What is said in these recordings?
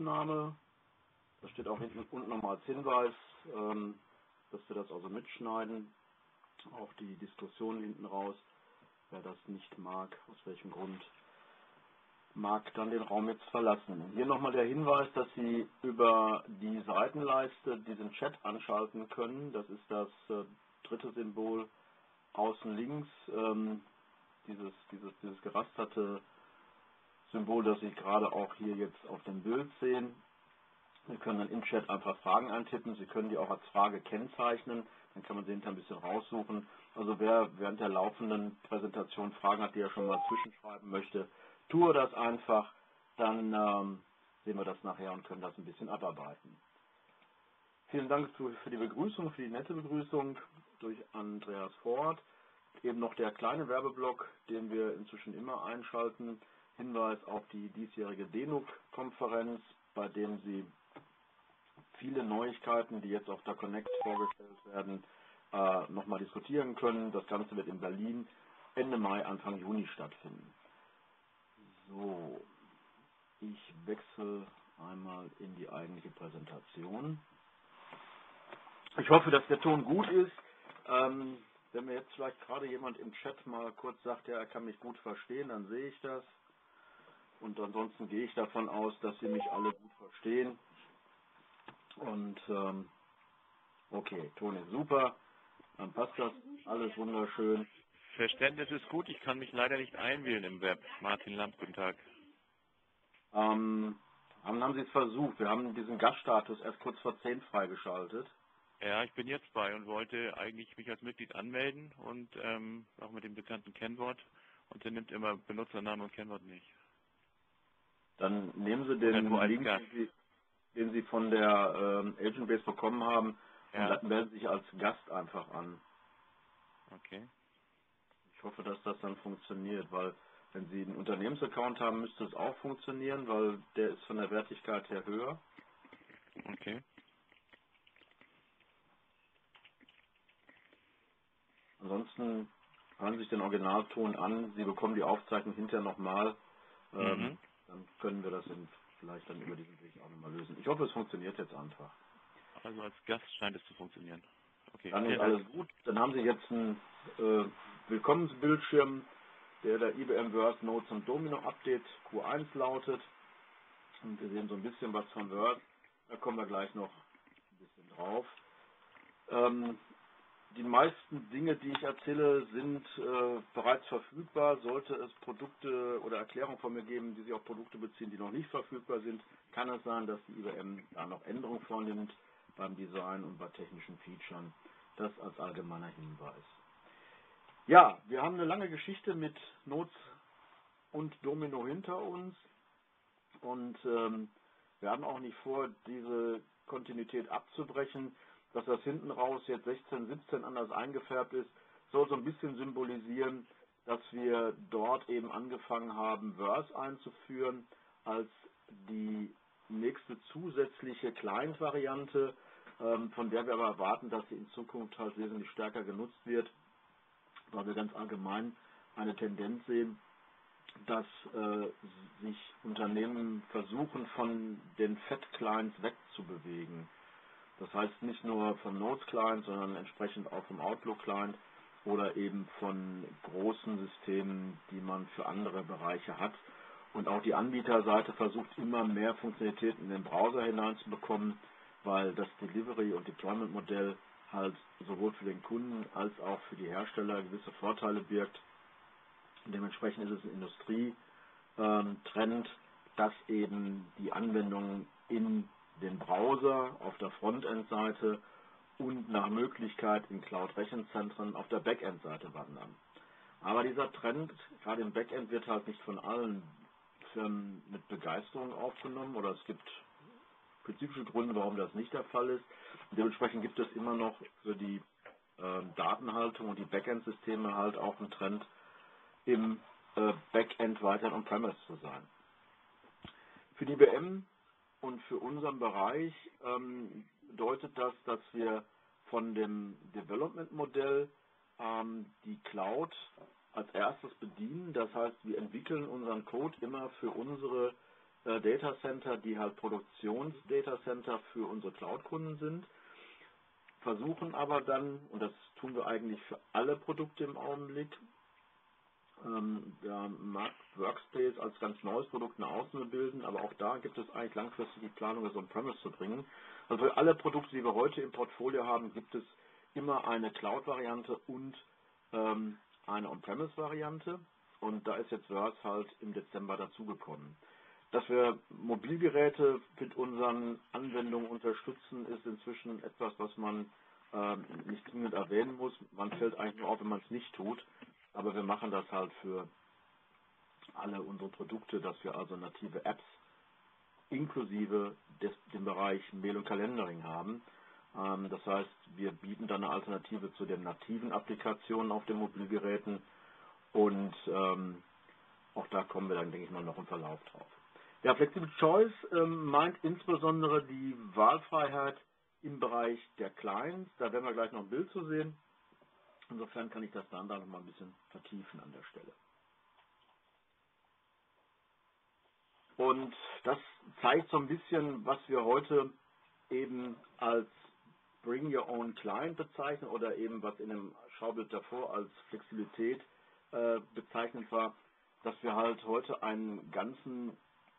Aufnahme. Das steht auch hinten unten nochmal als Hinweis, dass wir das also mitschneiden. Auch die Diskussion hinten raus. Wer das nicht mag, aus welchem Grund, mag dann den Raum jetzt verlassen. Hier nochmal der Hinweis, dass Sie über die Seitenleiste diesen Chat anschalten können. Das ist das dritte Symbol außen links, dieses gerasterte Symbol, das Sie gerade auch hier jetzt auf dem Bild sehen. Sie können dann im Chat einfach Fragen eintippen. Sie können die auch als Frage kennzeichnen. Dann kann man sie hinterher ein bisschen raussuchen. Also wer während der laufenden Präsentation Fragen hat, die er schon mal zwischenschreiben möchte, tue das einfach. Dann sehen wir das nachher und können das ein bisschen abarbeiten. Vielen Dank für die Begrüßung, für die nette Begrüßung durch Andreas Ford. Eben noch der kleine Werbeblock, den wir inzwischen immer einschalten. Hinweis auf die diesjährige DENUC-Konferenz, bei dem Sie viele Neuigkeiten, die jetzt auf der Connect vorgestellt werden, nochmal diskutieren können. Das Ganze wird in Berlin Ende Mai, Anfang Juni stattfinden. So, ich wechsle einmal in die eigentliche Präsentation. Ich hoffe, dass der Ton gut ist. Wenn mir jetzt vielleicht gerade jemand im Chat mal kurz sagt, ja, er kann mich gut verstehen, dann sehe ich das. Und ansonsten gehe ich davon aus, dass Sie mich alle gut verstehen. Und okay, Ton ist super, dann passt das, alles wunderschön. Verständnis ist gut, ich kann mich leider nicht einwählen im Web. Martin Lamp, guten Tag. Haben Sie es versucht? Wir haben diesen Gaststatus erst kurz vor 10 freigeschaltet. Ja, ich bin jetzt bei und wollte eigentlich mich als Mitglied anmelden und auch mit dem bekannten Kennwort. Und der nimmt immer Benutzernamen und Kennwort nicht. Dann nehmen Sie den Link, den Sie von der Agentbase bekommen haben, ja, und melden sich als Gast einfach an. Okay. Ich hoffe, dass das dann funktioniert, weil wenn Sie einen Unternehmensaccount haben, müsste es auch funktionieren, weil der ist von der Wertigkeit her höher. Okay. Ansonsten hören Sie sich den Originalton an. Sie bekommen die Aufzeichnung hinterher nochmal. Dann können wir das vielleicht dann über diesen Weg auch nochmal lösen. Ich hoffe, es funktioniert jetzt einfach. Also als Gast scheint es zu funktionieren. Okay. Dann ist alles gut. Dann haben Sie jetzt einen Willkommensbildschirm, der IBM Word Notes und Domino Update Q1 lautet. Und wir sehen so ein bisschen was von Word. Da kommen wir gleich noch ein bisschen drauf. Die meisten Dinge, die ich erzähle, sind bereits verfügbar. Sollte es Produkte oder Erklärungen von mir geben, die sich auf Produkte beziehen, die noch nicht verfügbar sind, kann es sein, dass die IBM da noch Änderungen vornimmt beim Design und bei technischen Features. Das als allgemeiner Hinweis. Ja, wir haben eine lange Geschichte mit Notes und Domino hinter uns und wir haben auch nicht vor, diese Kontinuität abzubrechen. Dass das hinten raus jetzt 16, 17 anders eingefärbt ist, soll so ein bisschen symbolisieren, dass wir dort eben angefangen haben, Verse einzuführen als die nächste zusätzliche Client-Variante, von der wir aber erwarten, dass sie in Zukunft halt wesentlich stärker genutzt wird, weil wir ganz allgemein eine Tendenz sehen, dass sich Unternehmen versuchen, von den Fat-Clients wegzubewegen. Das heißt nicht nur vom Notes-Client, sondern entsprechend auch vom Outlook-Client oder eben von großen Systemen, die man für andere Bereiche hat. Und auch die Anbieterseite versucht immer mehr Funktionalitäten in den Browser hineinzubekommen, weil das Delivery- und Deployment-Modell halt sowohl für den Kunden als auch für die Hersteller gewisse Vorteile birgt. Und dementsprechend ist es ein Industrietrend, dass eben die Anwendungen in den Browser auf der Frontend-Seite und nach Möglichkeit in Cloud-Rechenzentren auf der Backend-Seite wandern. Aber dieser Trend, gerade im Backend, wird halt nicht von allen Firmen mit Begeisterung aufgenommen oder es gibt spezifische Gründe, warum das nicht der Fall ist. Und dementsprechend gibt es immer noch für die Datenhaltung und die Backend-Systeme halt auch einen Trend, im Backend weiterhin on-premise zu sein. Für die IBM und für unseren Bereich bedeutet das, dass wir von dem Development-Modell die Cloud als erstes bedienen. Das heißt, wir entwickeln unseren Code immer für unsere Datacenter, die halt Produktionsdatacenter für unsere Cloud-Kunden sind, versuchen aber dann, und das tun wir eigentlich für alle Produkte im Augenblick, der mag Workspace als ganz neues Produkt nach außen bilden, aber auch da gibt es eigentlich langfristig die Planung, das On-Premise zu bringen. Also für alle Produkte, die wir heute im Portfolio haben, gibt es immer eine Cloud-Variante und eine On-Premise-Variante. Und da ist jetzt Verse halt im Dezember dazugekommen. Dass wir Mobilgeräte mit unseren Anwendungen unterstützen, ist inzwischen etwas, was man nicht zwingend erwähnen muss. Man fällt eigentlich nur auf, wenn man es nicht tut. Aber wir machen das halt für alle unsere Produkte, dass wir also native Apps inklusive dem Bereich Mail und Calendaring haben. Das heißt, wir bieten dann eine Alternative zu den nativen Applikationen auf den Mobilgeräten und auch da kommen wir dann, denke ich mal, noch im Verlauf drauf. Ja, Flexible Choice meint insbesondere die Wahlfreiheit im Bereich der Clients. Da werden wir gleich noch ein Bild zu sehen. Insofern kann ich das dann noch mal ein bisschen vertiefen an der Stelle. Und das zeigt so ein bisschen, was wir heute eben als Bring Your Own Client bezeichnen oder eben was in dem Schaubild davor als Flexibilität bezeichnet war, dass wir halt heute ein ganzes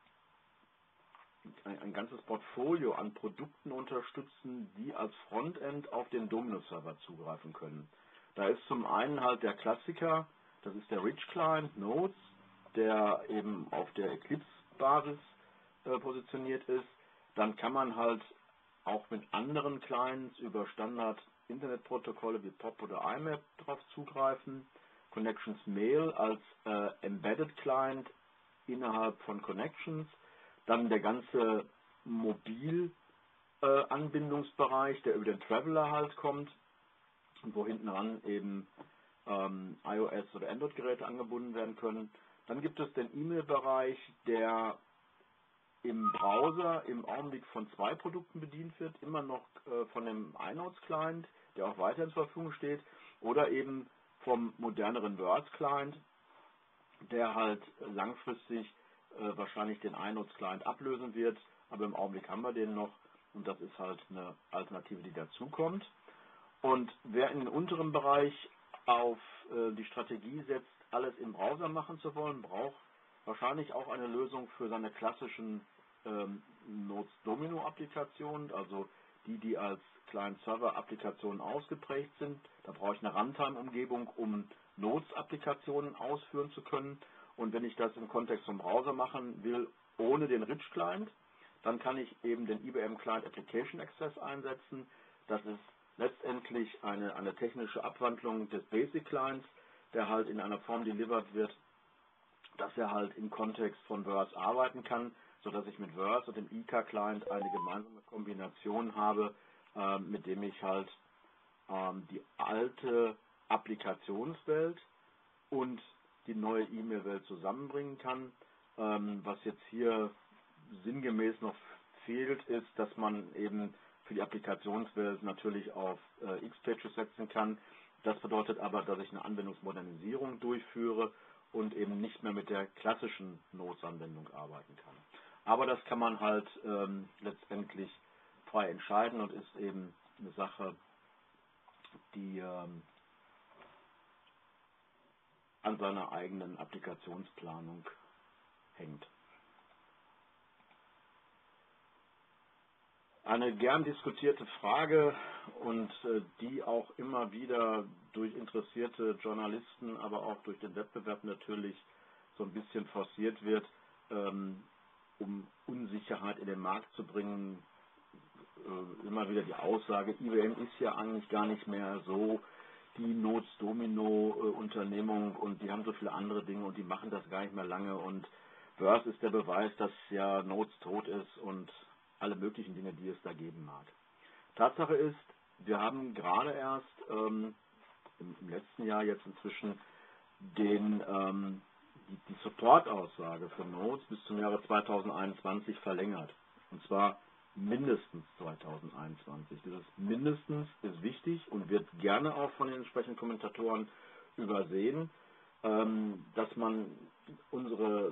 Portfolio an Produkten unterstützen, die als Frontend auf den Domino-Server zugreifen können. Da ist zum einen halt der Klassiker, das ist der Rich Client Nodes, der eben auf der Eclipse-Basis positioniert ist. Dann kann man halt auch mit anderen Clients über Standard-Internetprotokolle wie POP oder IMAP drauf zugreifen. Connections Mail als Embedded Client innerhalb von Connections. Dann der ganze Mobil-Anbindungsbereich, der über den Traveler halt kommt, wo hinten ran eben iOS- oder Android-Geräte angebunden werden können. Dann gibt es den E-Mail-Bereich, der im Browser im Augenblick von 2 Produkten bedient wird, immer noch von dem iNotes-Client, der auch weiterhin zur Verfügung steht, oder eben vom moderneren Words-Client, der halt langfristig wahrscheinlich den iNotes-Client ablösen wird, aber im Augenblick haben wir den noch und das ist halt eine Alternative, die dazukommt. Und wer in den unteren Bereich auf die Strategie setzt, alles im Browser machen zu wollen, braucht wahrscheinlich auch eine Lösung für seine klassischen Notes-Domino-Applikationen, also die als Client-Server-Applikationen ausgeprägt sind. Da brauche ich eine Runtime-Umgebung, um Notes-Applikationen ausführen zu können. Und wenn ich das im Kontext vom Browser machen will, ohne den Rich Client, dann kann ich eben den IBM Client Application Access einsetzen. Das ist letztendlich eine technische Abwandlung des Basic Clients, der halt in einer Form delivered wird, dass er halt im Kontext von Verse arbeiten kann, sodass ich mit Verse und dem IK Client eine gemeinsame Kombination habe, mit dem ich halt die alte Applikationswelt und die neue E-Mail-Welt zusammenbringen kann. Was jetzt hier sinngemäß noch fehlt, ist, dass man eben für die Applikationswelt natürlich auf X-Pages setzen kann. Das bedeutet aber, dass ich eine Anwendungsmodernisierung durchführe und eben nicht mehr mit der klassischen Notes-Anwendung arbeiten kann. Aber das kann man halt letztendlich frei entscheiden und ist eben eine Sache, die an seiner eigenen Applikationsplanung hängt. Eine gern diskutierte Frage und die auch immer wieder durch interessierte Journalisten, aber auch durch den Wettbewerb natürlich so ein bisschen forciert wird, um Unsicherheit in den Markt zu bringen. Immer wieder die Aussage, IBM ist ja eigentlich gar nicht mehr so die Notes-Domino-Unternehmung und die haben so viele andere Dinge und die machen das gar nicht mehr lange und Verse ist der Beweis, dass ja Notes tot ist und alle möglichen Dinge, die es da geben mag. Tatsache ist, wir haben gerade erst im letzten Jahr jetzt inzwischen die Support-Aussage für Notes bis zum Jahre 2021 verlängert. Und zwar mindestens 2021. Dieses mindestens ist wichtig und wird gerne auch von den entsprechenden Kommentatoren übersehen, dass man unsere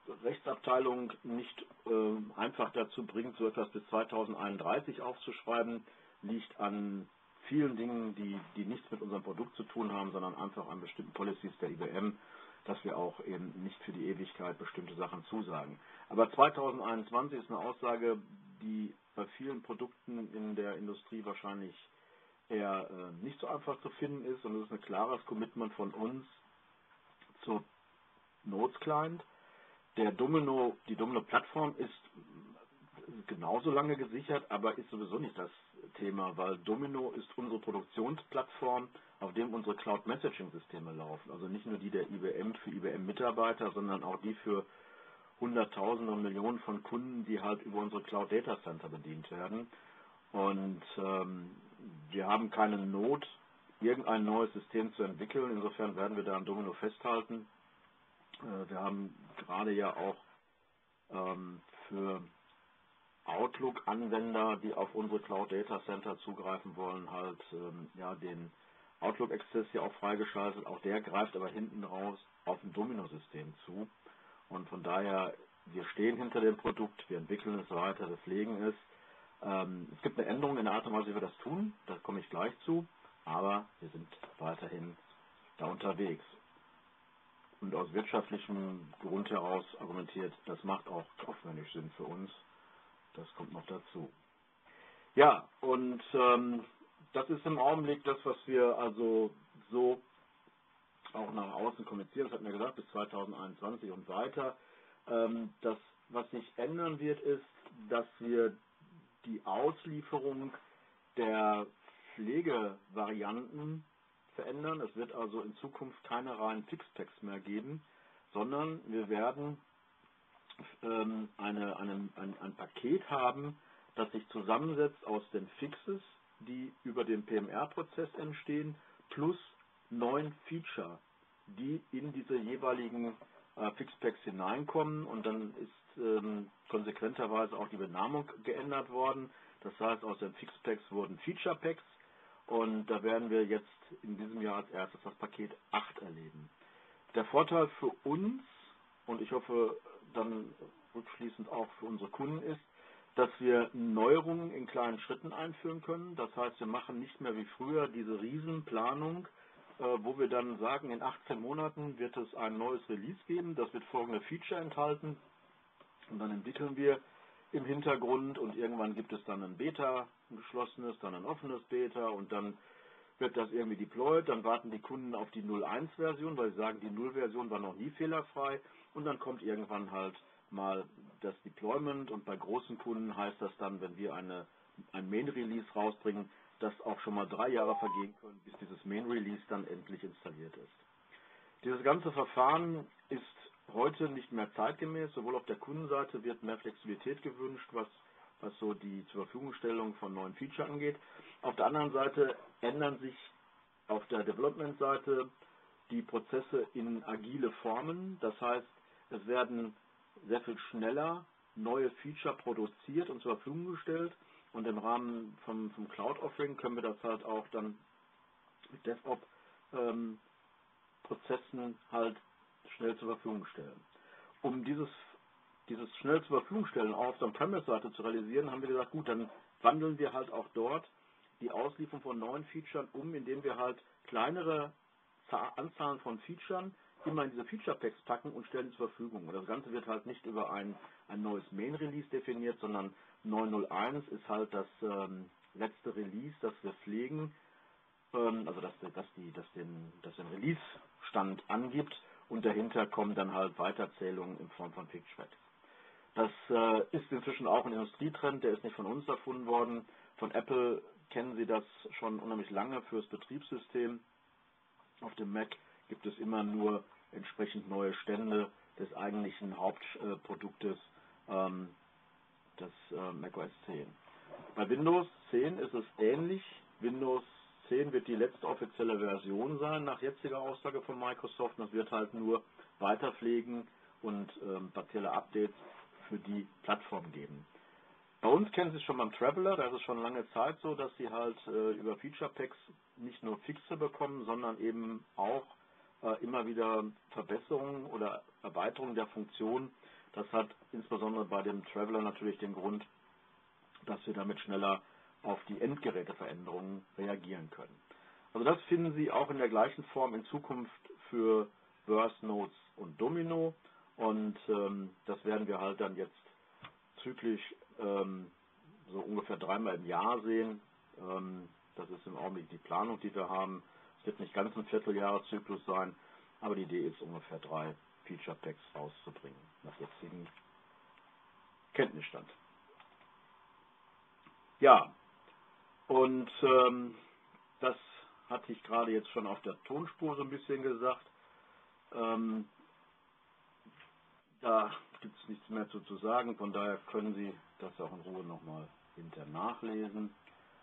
Rechtsabteilung nicht einfach dazu bringt, so etwas bis 2031 aufzuschreiben, liegt an vielen Dingen, die nichts mit unserem Produkt zu tun haben, sondern einfach an bestimmten Policies der IBM, dass wir auch eben nicht für die Ewigkeit bestimmte Sachen zusagen. Aber 2021 ist eine Aussage, die bei vielen Produkten in der Industrie wahrscheinlich eher nicht so einfach zu finden ist, und es ist ein klares Commitment von uns zur Nodes Client. Die Domino-Plattform ist genauso lange gesichert, aber ist sowieso nicht das Thema, weil Domino ist unsere Produktionsplattform, auf dem unsere Cloud-Messaging-Systeme laufen. Also nicht nur die der IBM für IBM-Mitarbeiter, sondern auch die für Hunderttausende und Millionen von Kunden, die halt über unsere Cloud-Data-Center bedient werden. Und wir haben keine Not, irgendein neues System zu entwickeln. Insofern werden wir da an Domino festhalten. Wir haben gerade ja auch für Outlook-Anwender, die auf unsere Cloud Data Center zugreifen wollen, halt den Outlook Access ja auch freigeschaltet. Auch der greift aber hinten raus auf ein Domino-System zu. Und von daher, wir stehen hinter dem Produkt, wir entwickeln es weiter, wir pflegen es. Es gibt eine Änderung in der Art und Weise, wie wir das tun, da komme ich gleich zu, aber wir sind weiterhin da unterwegs. Und aus wirtschaftlichem Grund heraus argumentiert, das macht auch kaufmännisch Sinn für uns. Das kommt noch dazu. Ja, und das ist im Augenblick das, was wir also so auch nach außen kommunizieren. Das hatten wir gesagt, bis 2021 und weiter. Das, was sich ändern wird, ist, dass wir die Auslieferung der Pflegevarianten verändern. Es wird also in Zukunft keine reinen Fixpacks mehr geben, sondern wir werden ein Paket haben, das sich zusammensetzt aus den Fixes, die über den PMR-Prozess entstehen, plus 9 Feature, die in diese jeweiligen Fixpacks hineinkommen, und dann ist konsequenterweise auch die Benamung geändert worden. Das heißt, aus den Fixpacks wurden Feature Packs, und da werden wir jetzt in diesem Jahr als erstes das Paket 8 erleben. Der Vorteil für uns, und ich hoffe dann rückschließend auch für unsere Kunden, ist, dass wir Neuerungen in kleinen Schritten einführen können. Das heißt, wir machen nicht mehr wie früher diese Riesenplanung, wo wir dann sagen, in 18 Monaten wird es ein neues Release geben, das wird folgende Feature enthalten, und dann entwickeln wir im Hintergrund, und irgendwann gibt es dann ein Beta, ein geschlossenes, dann ein offenes Beta, und dann wird das irgendwie deployed, dann warten die Kunden auf die 0.1-Version, weil sie sagen, die 0-Version war noch nie fehlerfrei, und dann kommt irgendwann halt mal das Deployment, und bei großen Kunden heißt das dann, wenn wir ein Main-Release rausbringen, dass auch schon mal 3 Jahre vergehen können, bis dieses Main-Release dann endlich installiert ist. Dieses ganze Verfahren ist heute nicht mehr zeitgemäß. Sowohl auf der Kundenseite wird mehr Flexibilität gewünscht, was so die zur Verfügungstellung von neuen Features angeht. Auf der anderen Seite ändern sich auf der Development-Seite die Prozesse in agile Formen. Das heißt, es werden sehr viel schneller neue Feature produziert und zur Verfügung gestellt. Und im Rahmen vom Cloud-Offering können wir das halt auch dann mit DevOps-Prozessen halt schnell zur Verfügung stellen. Um dieses schnell zur Verfügung stellen auch auf der On-Premise-Seite zu realisieren, haben wir gesagt, gut, dann wandeln wir halt auch dort die Auslieferung von neuen Features um, indem wir halt kleinere Anzahlen von Features immer in diese Feature-Packs packen und stellen zur Verfügung. Und das Ganze wird halt nicht über ein neues Main-Release definiert, sondern 9.01 ist halt das letzte Release, das wir pflegen, also das den Release-Stand angibt, und dahinter kommen dann halt Weiterzählungen in Form von Feature-Packs. Das ist inzwischen auch ein Industrietrend, der ist nicht von uns erfunden worden. Von Apple kennen Sie das schon unheimlich lange fürs Betriebssystem. Auf dem Mac gibt es immer nur entsprechend neue Stände des eigentlichen Hauptproduktes, des macOS 10. Bei Windows 10 ist es ähnlich. Windows 10 wird die letzte offizielle Version sein, nach jetziger Aussage von Microsoft. Das wird halt nur weiterpflegen und partielle Updates für die Plattform geben. Bei uns kennen Sie es schon beim Traveler, da ist es schon lange Zeit so, dass Sie halt über Feature Packs nicht nur Fixe bekommen, sondern eben auch immer wieder Verbesserungen oder Erweiterungen der Funktion Das hat insbesondere bei dem Traveler natürlich den Grund, dass wir damit schneller auf die Endgeräteveränderungen reagieren können. Also das finden Sie auch in der gleichen Form in Zukunft für Verse, Notes und Domino, und das werden wir halt dann jetzt zyklisch so ungefähr 3-mal im Jahr sehen. Das ist im Augenblick die Planung, die wir haben. Es wird nicht ganz ein Vierteljahreszyklus sein, aber die Idee ist, ungefähr 3 Feature Packs rauszubringen, nach jetzigem Kenntnisstand. Ja, und das hatte ich gerade jetzt schon auf der Tonspur so ein bisschen gesagt. Da gibt es nichts mehr zu sagen, von daher können Sie das auch in Ruhe nochmal hinterher nachlesen.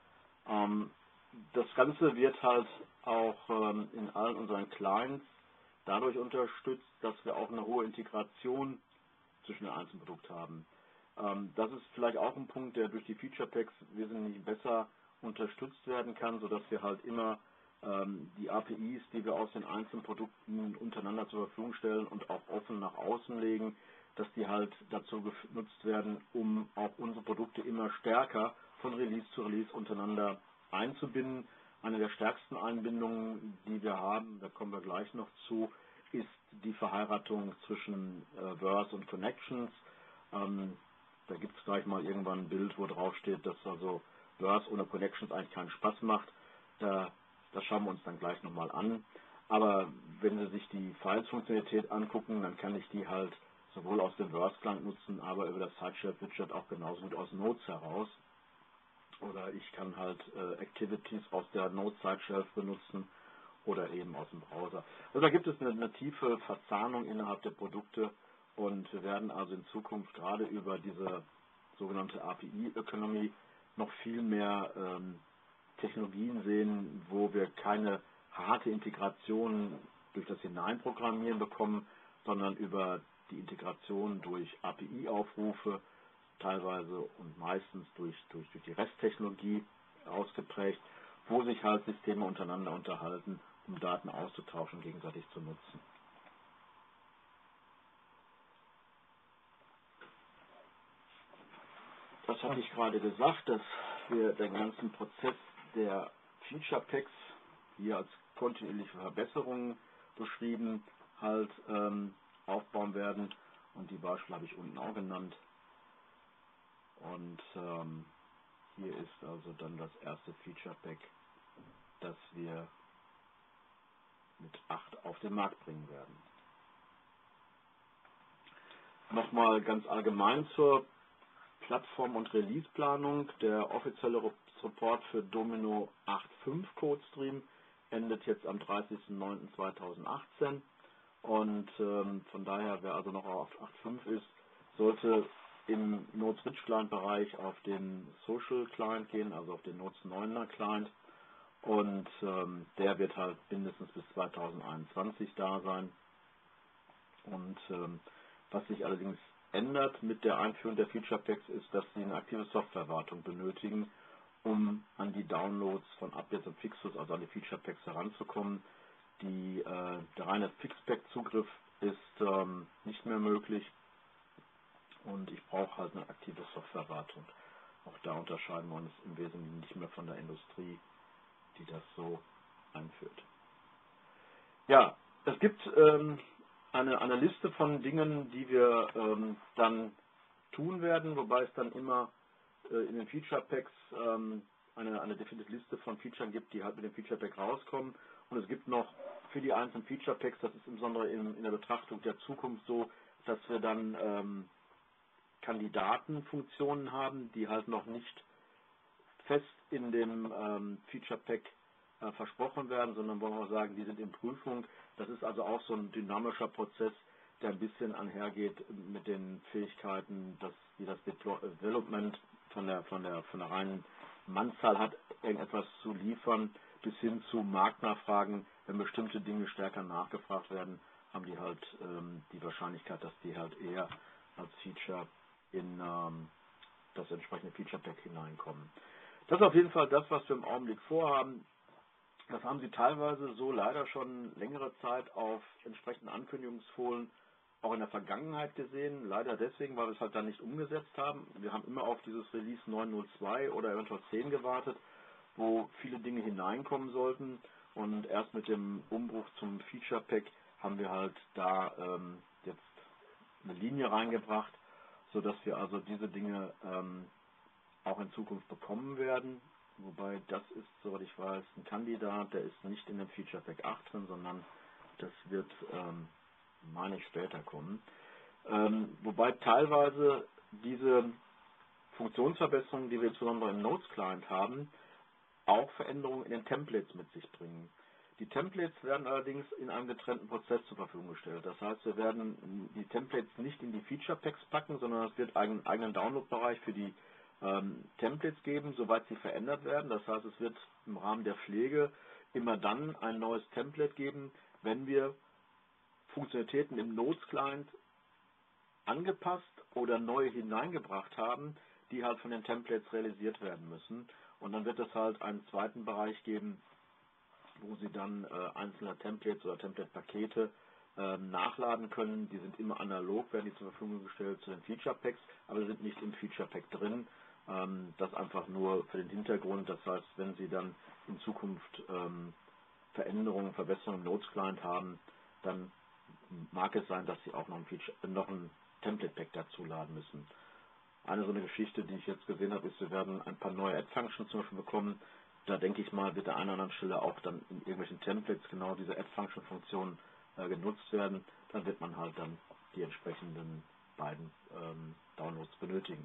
Das Ganze wird halt auch in allen unseren Clients dadurch unterstützt, dass wir auch eine hohe Integration zwischen den einzelnen Produkten haben. Das ist vielleicht auch ein Punkt, der durch die Feature Packs wesentlich besser unterstützt werden kann, sodass wir halt immer die APIs, die wir aus den einzelnen Produkten untereinander zur Verfügung stellen und auch offen nach außen legen, dass die halt dazu genutzt werden, um auch unsere Produkte immer stärker von Release zu Release untereinander einzubinden. Eine der stärksten Einbindungen, die wir haben, da kommen wir gleich noch zu, ist die Verheiratung zwischen Verse und Connections. Da gibt es gleich mal irgendwann ein Bild, wo drauf steht, dass also Verse ohne Connections eigentlich keinen Spaß macht. Das schauen wir uns dann gleich nochmal an. Aber wenn Sie sich die Files-Funktionalität angucken, dann kann ich die halt sowohl aus dem Verse-Client nutzen, aber über das Sideshelf-Widget auch genauso gut aus Notes heraus. Oder ich kann halt Activities aus der Node-Sideshelf benutzen oder eben aus dem Browser. Also da gibt es eine tiefe Verzahnung innerhalb der Produkte, und wir werden also in Zukunft gerade über diese sogenannte API-Economy noch viel mehr Technologien sehen, wo wir keine harte Integration durch das Hineinprogrammieren bekommen, sondern über die Integration durch API-Aufrufe, teilweise und meistens durch die REST-Technologie ausgeprägt, wo sich halt Systeme untereinander unterhalten, um Daten auszutauschen, gegenseitig zu nutzen. Das hatte ich gerade gesagt, dass wir den ganzen Prozess der Feature Packs hier als kontinuierliche Verbesserungen beschrieben halt aufbauen werden, und die Beispiele habe ich unten auch genannt. Und hier ist also dann das erste Feature Pack, das wir mit 8 auf den Markt bringen werden. Nochmal ganz allgemein zur Plattform- und Release-Planung. Der offizielle Support für Domino 8.5 CodeStream endet jetzt am 30.09.2018, und von daher, wer also noch auf 8.5 ist, sollte im Nodes Rich Client Bereich auf den Social Client gehen, also auf den Nodes 9er Client, und der wird halt mindestens bis 2021 da sein. Und was sich allerdings ändert mit der Einführung der Feature Packs ist, dass Sie eine aktive Softwarewartung benötigen, um an die Downloads von Updates und Fixes, also an die Feature Packs heranzukommen. Der reine Fixpack-Zugriff ist nicht mehr möglich, und ich brauche halt eine aktive Softwarewartung. Auch da unterscheiden wir uns im Wesentlichen nicht mehr von der Industrie, die das so einführt. Ja, es gibt eine Liste von Dingen, die wir dann tun werden, wobei es dann immer in den Feature Packs eine definierte Liste von Features gibt, die halt mit dem Feature Pack rauskommen. Und es gibt noch für die einzelnen Feature Packs, das ist insbesondere in der Betrachtung der Zukunft so, dass wir dann Kandidatenfunktionen haben, die halt noch nicht fest in dem Feature Pack versprochen werden, sondern wollen wir sagen, die sind in Prüfung. Das ist also auch so ein dynamischer Prozess, der ein bisschen einhergeht mit den Fähigkeiten, die das Development von der reinen Mannzahl hat, irgendetwas zu liefern, bis hin zu Marktnachfragen. Wenn bestimmte Dinge stärker nachgefragt werden, haben die halt die Wahrscheinlichkeit, dass die halt eher als Feature in das entsprechende Feature Pack hineinkommen. Das ist auf jeden Fall das, was wir im Augenblick vorhaben. Das haben Sie teilweise so leider schon längere Zeit auf entsprechenden Ankündigungsfolien auch in der Vergangenheit gesehen, leider deswegen, weil wir es halt dann nicht umgesetzt haben. Wir haben immer auf dieses Release 9.02 oder eventuell 10 gewartet, wo viele Dinge hineinkommen sollten, und erst mit dem Umbruch zum Feature Pack haben wir halt da jetzt eine Linie reingebracht, sodass wir also diese Dinge auch in Zukunft bekommen werden. Wobei das ist, soweit ich weiß, ein Kandidat, der ist nicht in dem Feature Pack 8 drin, sondern das wird, meine ich, später kommen. Wobei teilweise diese Funktionsverbesserungen, die wir insbesondere im Notes Client haben, auch Veränderungen in den Templates mit sich bringen. Die Templates werden allerdings in einem getrennten Prozess zur Verfügung gestellt. Das heißt, wir werden die Templates nicht in die Feature Packs packen, sondern es wird einen eigenen Download-Bereich für die Templates geben, soweit sie verändert werden. Das heißt, es wird im Rahmen der Pflege immer dann ein neues Template geben, wenn wir Funktionalitäten im Notes Client angepasst oder neu hineingebracht haben, die halt von den Templates realisiert werden müssen. Und dann wird es halt einen zweiten Bereich geben, wo Sie dann einzelne Templates oder Template-Pakete nachladen können. Die sind immer analog, werden die zur Verfügung gestellt zu den Feature Packs, aber sind nicht im Feature Pack drin. Das einfach nur für den Hintergrund. Das heißt, wenn Sie dann in Zukunft Veränderungen, Verbesserungen im Notes Client haben, dann mag es sein, dass Sie auch noch ein Template Pack dazu laden müssen. Eine so eine Geschichte, die ich jetzt gesehen habe, ist, wir werden ein paar neue Add-Functions zum Beispiel bekommen. Da denke ich mal, wird an einer oder anderen Stelle auch dann in irgendwelchen Templates genau diese Add-Function-Funktionen genutzt werden. Dann wird man halt dann die entsprechenden beiden Downloads benötigen.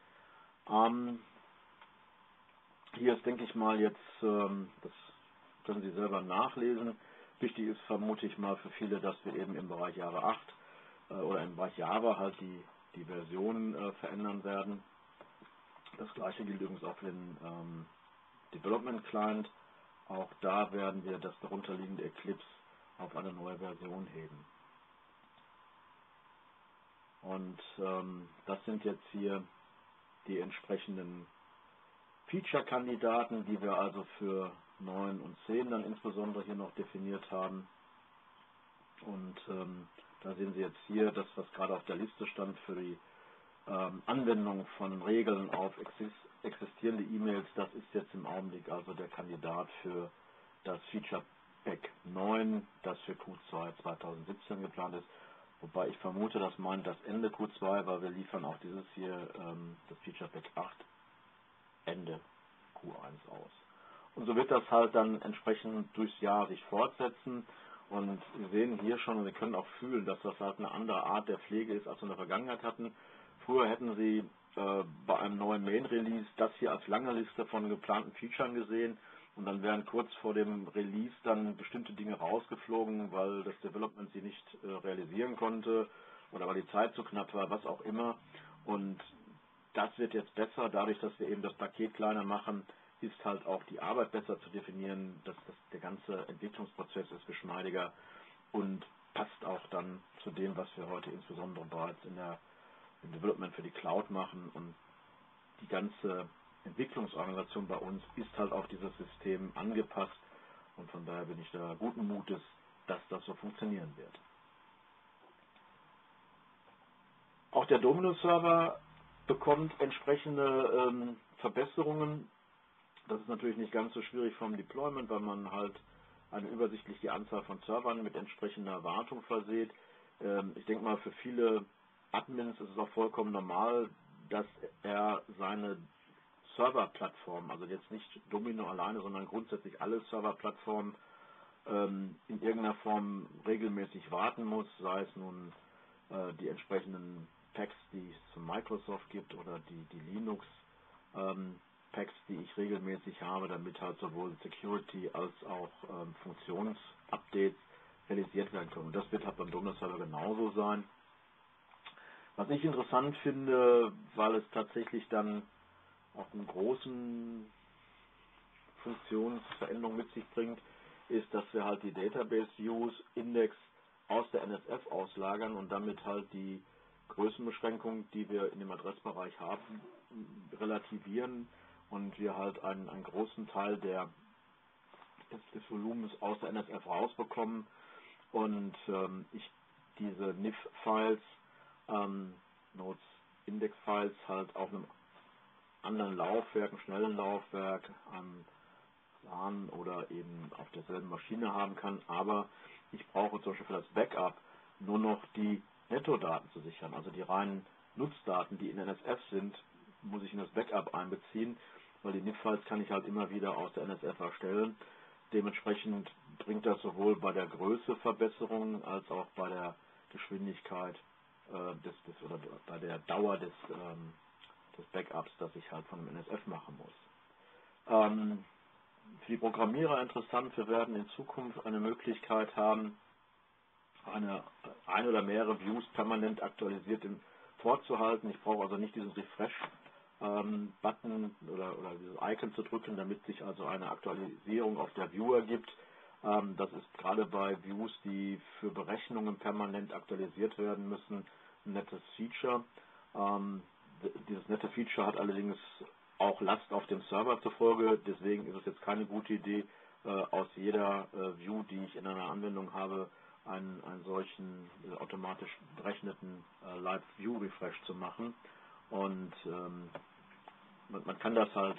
Hier ist, denke ich mal, jetzt, das können Sie selber nachlesen. Wichtig ist, vermute ich mal, für viele, dass wir eben im Bereich Java 8 oder im Bereich Java halt die Versionen verändern werden. Das gleiche gilt übrigens auch für den Development Client. Auch da werden wir das darunterliegende Eclipse auf eine neue Version heben. Und das sind jetzt hier die entsprechenden Feature-Kandidaten, die wir also für 9 und 10 dann insbesondere hier noch definiert haben. Und da sehen Sie jetzt hier das, was gerade auf der Liste stand für die Anwendung von Regeln auf existierende E-Mails. Das ist jetzt im Augenblick also der Kandidat für das Feature Pack 9, das für Q2 2017 geplant ist. Wobei ich vermute, das meint das Ende Q2, weil wir liefern auch dieses hier, das Feature Pack 8, Ende Q1 aus. Und so wird das halt dann entsprechend durchs Jahr sich fortsetzen. Und Sie sehen hier schon, und Sie können auch fühlen, dass das halt eine andere Art der Pflege ist, als wir in der Vergangenheit hatten. Früher hätten Sie bei einem neuen Main-Release das hier als lange Liste von geplanten Features gesehen, und dann wären kurz vor dem Release dann bestimmte Dinge rausgeflogen, weil das Development sie nicht realisieren konnte oder weil die Zeit zu knapp war, was auch immer. Und das wird jetzt besser, dadurch, dass wir eben das Paket kleiner machen, ist halt auch die Arbeit besser zu definieren, der ganze Entwicklungsprozess ist geschmeidiger und passt auch dann zu dem, was wir heute insbesondere bereits im Development für die Cloud machen, und die ganze Entwicklungsorganisation bei uns ist halt auf dieses System angepasst, und von daher bin ich da guten Mutes, dass das so funktionieren wird. Auch der Domino-Server bekommt entsprechende Verbesserungen. Das ist natürlich nicht ganz so schwierig vom Deployment, weil man halt eine übersichtliche Anzahl von Servern mit entsprechender Wartung verseht. Ich denke mal, für viele Admins ist es auch vollkommen normal, dass er seine Serverplattform, also jetzt nicht Domino alleine, sondern grundsätzlich alle Serverplattformen in irgendeiner Form regelmäßig warten muss, sei es nun die entsprechenden Packs, die es von Microsoft gibt, oder die Linux Packs, die ich regelmäßig habe, damit halt sowohl Security als auch Funktionsupdates realisiert werden können. Und das wird halt beim Domino-Server genauso sein. Was ich interessant finde, weil es tatsächlich dann auch einen großen Funktionsveränderung mit sich bringt, ist, dass wir halt die Database Views Index aus der NSF auslagern und damit halt die Größenbeschränkung, die wir in dem Adressbereich haben, relativieren, und wir halt einen großen Teil des Volumens aus der NSF rausbekommen. Und ich diese NIF-Files, Nodes Index-Files halt auf einem anderen Laufwerk, einem schnellen Laufwerk, am LAN oder eben auf derselben Maschine haben kann, aber ich brauche zum Beispiel für das Backup nur noch die Nettodaten zu sichern, also die reinen Nutzdaten, die in NSF sind, muss ich in das Backup einbeziehen, weil die NIF-Files kann ich halt immer wieder aus der NSF erstellen. Dementsprechend bringt das sowohl bei der Größe Verbesserungen als auch bei der Geschwindigkeit oder bei der Dauer des Backups, das ich halt von dem NSF machen muss. Für die Programmierer interessant, wir werden in Zukunft eine Möglichkeit haben, ein oder mehrere Views permanent aktualisiert vorzuhalten. Ich brauche also nicht diesen Refresh-Button oder dieses Icon zu drücken, damit sich also eine Aktualisierung auf der View ergibt. Das ist gerade bei Views, die für Berechnungen permanent aktualisiert werden müssen, ein nettes Feature. Dieses nette Feature hat allerdings auch Last auf dem Server zur Folge, deswegen ist es jetzt keine gute Idee, aus jeder View, die ich in einer Anwendung habe, einen solchen automatisch berechneten Live-View-Refresh zu machen. Und man kann das halt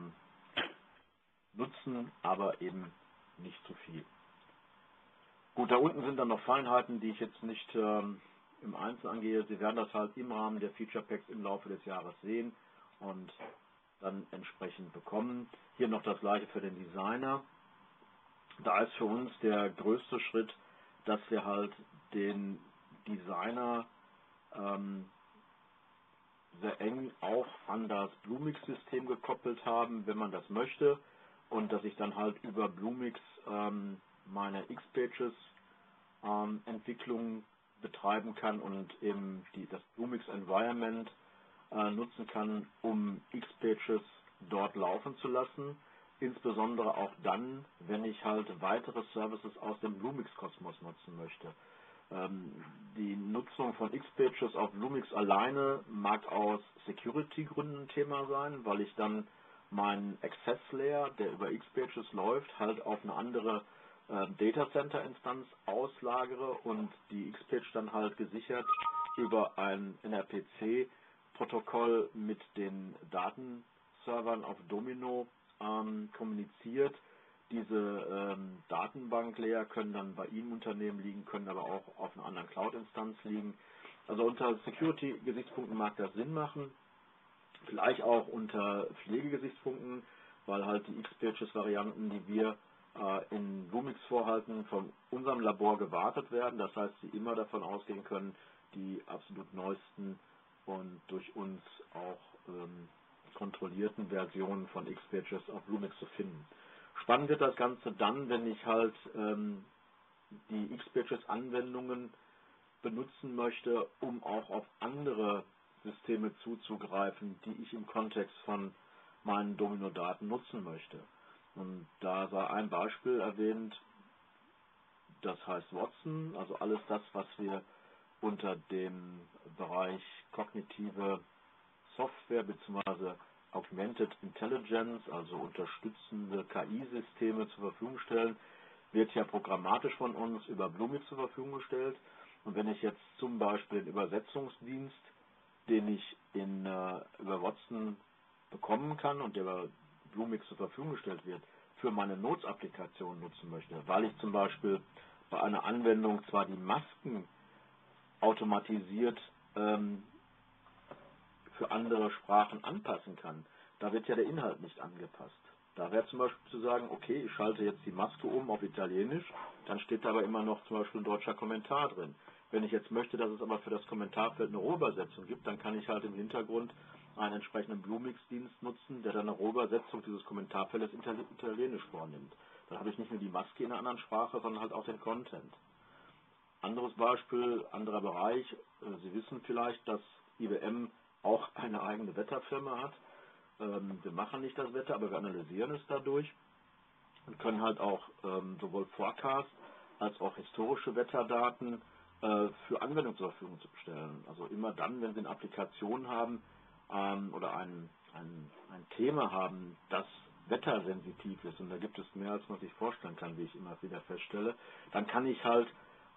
nutzen, aber eben nicht zu viel. Gut, da unten sind dann noch Feinheiten, die ich jetzt nicht im Einzelnen angehe. Sie werden das halt im Rahmen der Feature Packs im Laufe des Jahres sehen und dann entsprechend bekommen. Hier noch das gleiche für den Designer. Da ist für uns der größte Schritt, dass wir halt den Designer sehr eng auch an das Bluemix-System gekoppelt haben, wenn man das möchte, und dass ich dann halt über Bluemix meine X-Pages-Entwicklung betreiben kann und eben das Bluemix Environment nutzen kann, um X-Pages dort laufen zu lassen. Insbesondere auch dann, wenn ich halt weitere Services aus dem Bluemix-Kosmos nutzen möchte. Die Nutzung von X-Pages auf Bluemix alleine mag aus Security-Gründen ein Thema sein, weil ich dann meinen Access Layer, der über X-Pages läuft, halt auf eine andere Data Center Instanz auslagere und die X-Page dann halt gesichert über ein NRPC Protokoll mit den Datenservern auf Domino kommuniziert. Diese Datenbank-Layer können dann bei Ihnen im Unternehmen liegen, können aber auch auf einer anderen Cloud-Instanz liegen. Also unter Security-Gesichtspunkten mag das Sinn machen, vielleicht auch unter Pflegegesichtspunkten, weil halt die X-Pages-Varianten, die wir in Bluemix vorhalten, von unserem Labor gewartet werden. Das heißt, Sie immer davon ausgehen können, die absolut neuesten und durch uns auch kontrollierten Versionen von X-Pages auf Bluemix zu finden. Spannend wird das Ganze dann, wenn ich halt die X-Pages-Anwendungen benutzen möchte, um auch auf andere Systeme zuzugreifen, die ich im Kontext von meinen Domino-Daten nutzen möchte. Und da sei ein Beispiel erwähnt, das heißt Watson, also alles das, was wir unter dem Bereich kognitive Software bzw. Augmented Intelligence, also unterstützende KI-Systeme zur Verfügung stellen, wird ja programmatisch von uns über Bluemix zur Verfügung gestellt. Und wenn ich jetzt zum Beispiel den Übersetzungsdienst, den ich über Watson bekommen kann und der über Bluemix zur Verfügung gestellt wird, für meine Notes-Applikation nutzen möchte, weil ich zum Beispiel bei einer Anwendung zwar die Masken automatisiert für andere Sprachen anpassen kann, da wird ja der Inhalt nicht angepasst. Da wäre zum Beispiel zu sagen, okay, ich schalte jetzt die Maske um auf Italienisch, dann steht da aber immer noch zum Beispiel ein deutscher Kommentar drin. Wenn ich jetzt möchte, dass es aber für das Kommentarfeld eine Rohübersetzung gibt, dann kann ich halt im Hintergrund einen entsprechenden Bluemix-Dienst nutzen, der dann eine Rohübersetzung dieses Kommentarfeldes Italienisch vornimmt. Dann habe ich nicht nur die Maske in einer anderen Sprache, sondern halt auch den Content. Anderes Beispiel, anderer Bereich. Sie wissen vielleicht, dass IBM auch eine eigene Wetterfirma hat. Wir machen nicht das Wetter, aber wir analysieren es dadurch und können halt auch sowohl Forecast als auch historische Wetterdaten für Anwendung zur Verfügung zu stellen. Also immer dann, wenn Sie eine Applikation haben oder ein Thema haben, das wettersensitiv ist, und da gibt es mehr, als man sich vorstellen kann, wie ich immer wieder feststelle, dann kann ich halt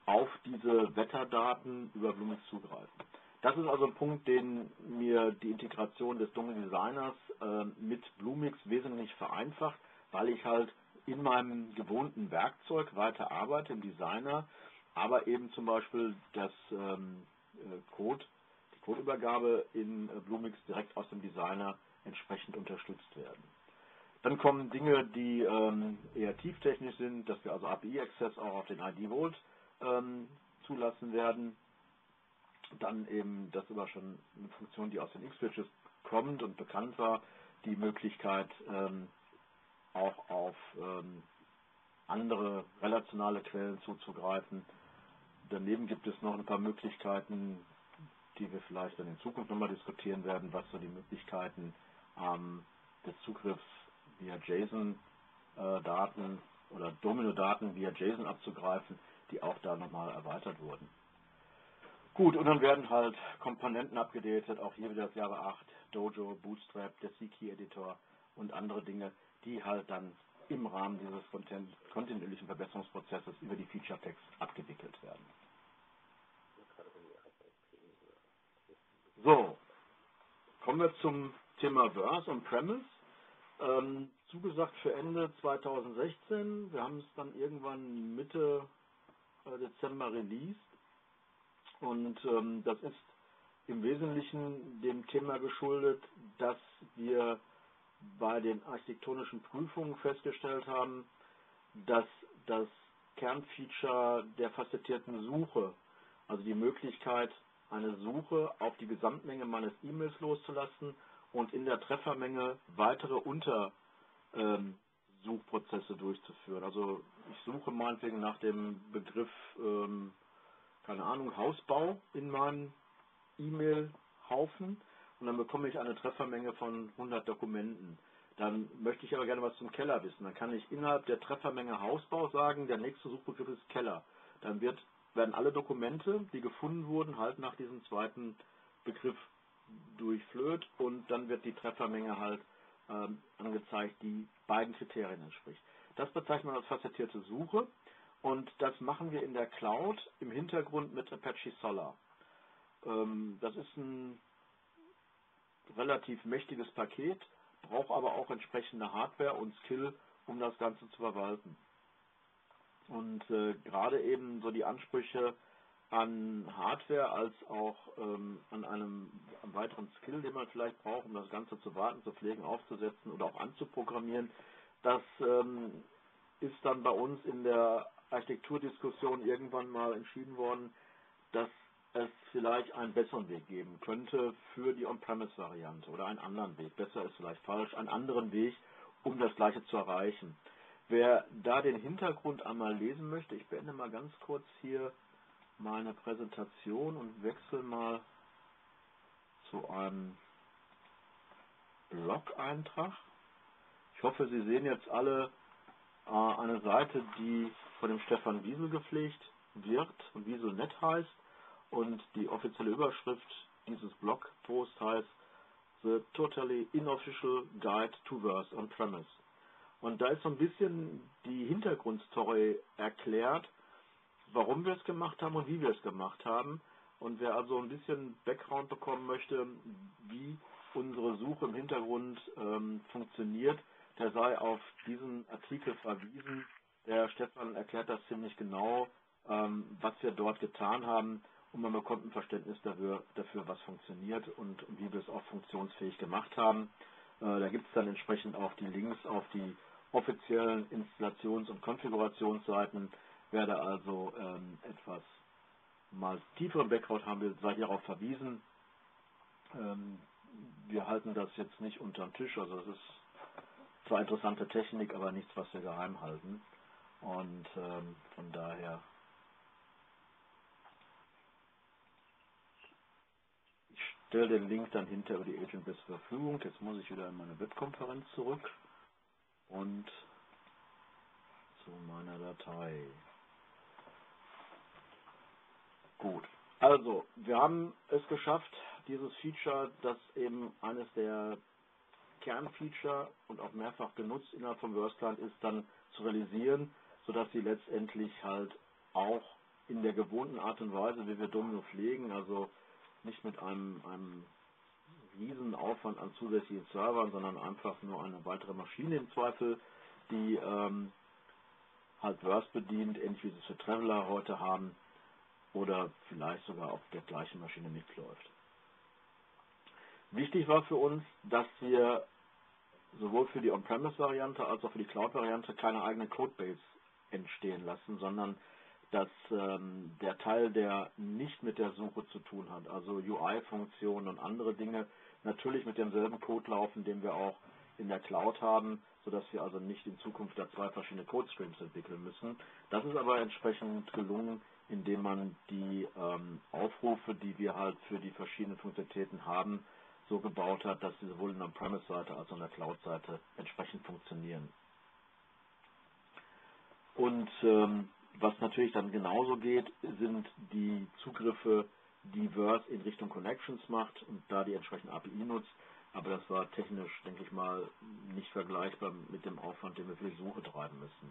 auf diese Wetterdaten über Bluemix zugreifen. Das ist also ein Punkt, den mir die Integration des Dongle Designers mit Bluemix wesentlich vereinfacht, weil ich halt in meinem gewohnten Werkzeug weiter arbeite, im Designer, aber eben zum Beispiel die Codeübergabe in Bluemix direkt aus dem Designer entsprechend unterstützt werden. Dann kommen Dinge, die eher tieftechnisch sind, dass wir also API-Access auch auf den ID Vault zulassen werden. Dann eben, das war schon eine Funktion, die aus den X-Switches kommt und bekannt war, die Möglichkeit auch auf andere relationale Quellen zuzugreifen. Daneben gibt es noch ein paar Möglichkeiten, die wir vielleicht dann in Zukunft nochmal diskutieren werden, was so die Möglichkeiten des Zugriffs via JSON-Daten oder Domino-Daten via JSON abzugreifen, die auch da nochmal erweitert wurden. Gut, und dann werden halt Komponenten abgedatet, auch hier wieder das Java 8, Dojo, Bootstrap, der C-Key-Editor und andere Dinge, die halt dann im Rahmen dieses kontinuierlichen Verbesserungsprozesses über die Feature Packs abgewickelt werden. So, kommen wir zum Thema Verse On-Premise. Zugesagt für Ende 2016. Wir haben es dann irgendwann Mitte Dezember released. Und das ist im Wesentlichen dem Thema geschuldet, dass wir bei den architektonischen Prüfungen festgestellt haben, dass das Kernfeature der facettierten Suche, also die Möglichkeit, eine Suche auf die Gesamtmenge meines E-Mails loszulassen und in der Treffermenge weitere Untersuchprozesse durchzuführen. Also ich suche meinetwegen nach dem Begriff, keine Ahnung, Hausbau in meinem E-Mail-Haufen und dann bekomme ich eine Treffermenge von 100 Dokumenten. Dann möchte ich aber gerne was zum Keller wissen. Dann kann ich innerhalb der Treffermenge Hausbau sagen, der nächste Suchbegriff ist Keller. Dann werden alle Dokumente, die gefunden wurden, halt nach diesem zweiten Begriff durchflöht und dann wird die Treffermenge halt angezeigt, die beiden Kriterien entspricht. Das bezeichnet man als facettierte Suche und das machen wir in der Cloud im Hintergrund mit Apache Solr. Das ist ein relativ mächtiges Paket, braucht aber auch entsprechende Hardware und Skill, um das Ganze zu verwalten. Und gerade eben so die Ansprüche an Hardware als auch an einem weiteren Skill, den man vielleicht braucht, um das Ganze zu warten, zu pflegen, aufzusetzen oder auch anzuprogrammieren, das ist dann bei uns in der Architekturdiskussion irgendwann mal entschieden worden, dass es vielleicht einen besseren Weg geben könnte für die On-Premise-Variante oder einen anderen Weg. Besser ist vielleicht falsch, einen anderen Weg, um das Gleiche zu erreichen. Wer da den Hintergrund einmal lesen möchte, ich beende mal ganz kurz hier meine Präsentation und wechsle mal zu einem Blog-Eintrag. Ich hoffe, Sie sehen jetzt alle eine Seite, die von dem Stefan Wiesel gepflegt wird und Wieselnet heißt. Und die offizielle Überschrift dieses Blogpost heißt The Totally Unofficial Guide to Verse On-Premise. Und da ist so ein bisschen die Hintergrundstory erklärt, warum wir es gemacht haben und wie wir es gemacht haben. Und wer also ein bisschen Background bekommen möchte, wie unsere Suche im Hintergrund funktioniert, der sei auf diesen Artikel verwiesen. Der Stefan erklärt das ziemlich genau, was wir dort getan haben. Und man bekommt ein Verständnis dafür, was funktioniert und wie wir es auch funktionsfähig gemacht haben. Da gibt es dann entsprechend auch die Links auf die offiziellen Installations- und Konfigurationsseiten. Wer da also etwas mal tieferen Background haben will, sei hierauf verwiesen. Wir halten das jetzt nicht unter den Tisch, also es ist zwar interessante Technik, aber nichts, was wir geheim halten. Und von daher, ich stelle den Link dann hinter über die Agent bis zur Verfügung. Jetzt muss ich wieder in meine Webkonferenz zurück und zu meiner Datei. Gut, also wir haben es geschafft, dieses Feature, das eben eines der Kernfeature und auch mehrfach genutzt innerhalb vom Verse Client ist, dann zu realisieren, sodass sie letztendlich halt auch in der gewohnten Art und Weise, wie wir Domino pflegen, also nicht mit einem riesen Aufwand an zusätzlichen Servern, sondern einfach nur eine weitere Maschine im Zweifel, die halt Verse bedient, ähnlich wie sie es für Traveler heute haben, oder vielleicht sogar auf der gleichen Maschine mitläuft. Wichtig war für uns, dass wir sowohl für die On-Premise-Variante als auch für die Cloud-Variante keine eigene Codebase entstehen lassen, sondern dass der Teil, der nicht mit der Suche zu tun hat, also UI-Funktionen und andere Dinge, natürlich mit demselben Code laufen, den wir auch in der Cloud haben, sodass wir also nicht in Zukunft da zwei verschiedene Code-Streams entwickeln müssen. Das ist aber entsprechend gelungen, indem man die Aufrufe, die wir halt für die verschiedenen Funktionalitäten haben, so gebaut hat, dass sie sowohl in der On-Premise-Seite als auch in der Cloud-Seite entsprechend funktionieren. Und was natürlich dann genauso geht, sind die Zugriffe, die Verse in Richtung Connections macht und da die entsprechende API nutzt. Aber das war technisch, denke ich mal, nicht vergleichbar mit dem Aufwand, den wir für die Suche treiben müssen.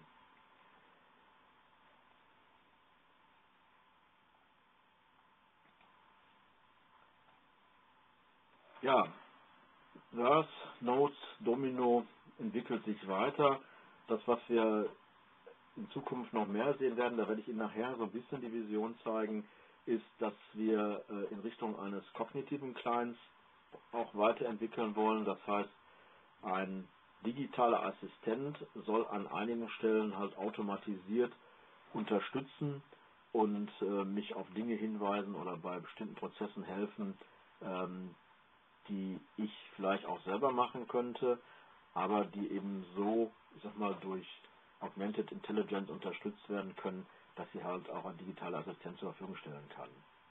Ja, Verse, Nodes, Domino entwickelt sich weiter. Das, was wir in Zukunft noch mehr sehen werden, da werde ich Ihnen nachher so ein bisschen die Vision zeigen, ist, dass wir in Richtung eines kognitiven Clients auch weiterentwickeln wollen. Das heißt, ein digitaler Assistent soll an einigen Stellen halt automatisiert unterstützen und mich auf Dinge hinweisen oder bei bestimmten Prozessen helfen, die ich vielleicht auch selber machen könnte, aber die eben so, ich sag mal, durch Augmented Intelligence unterstützt werden können, dass sie halt auch ein digitaler Assistent zur Verfügung stellen kann.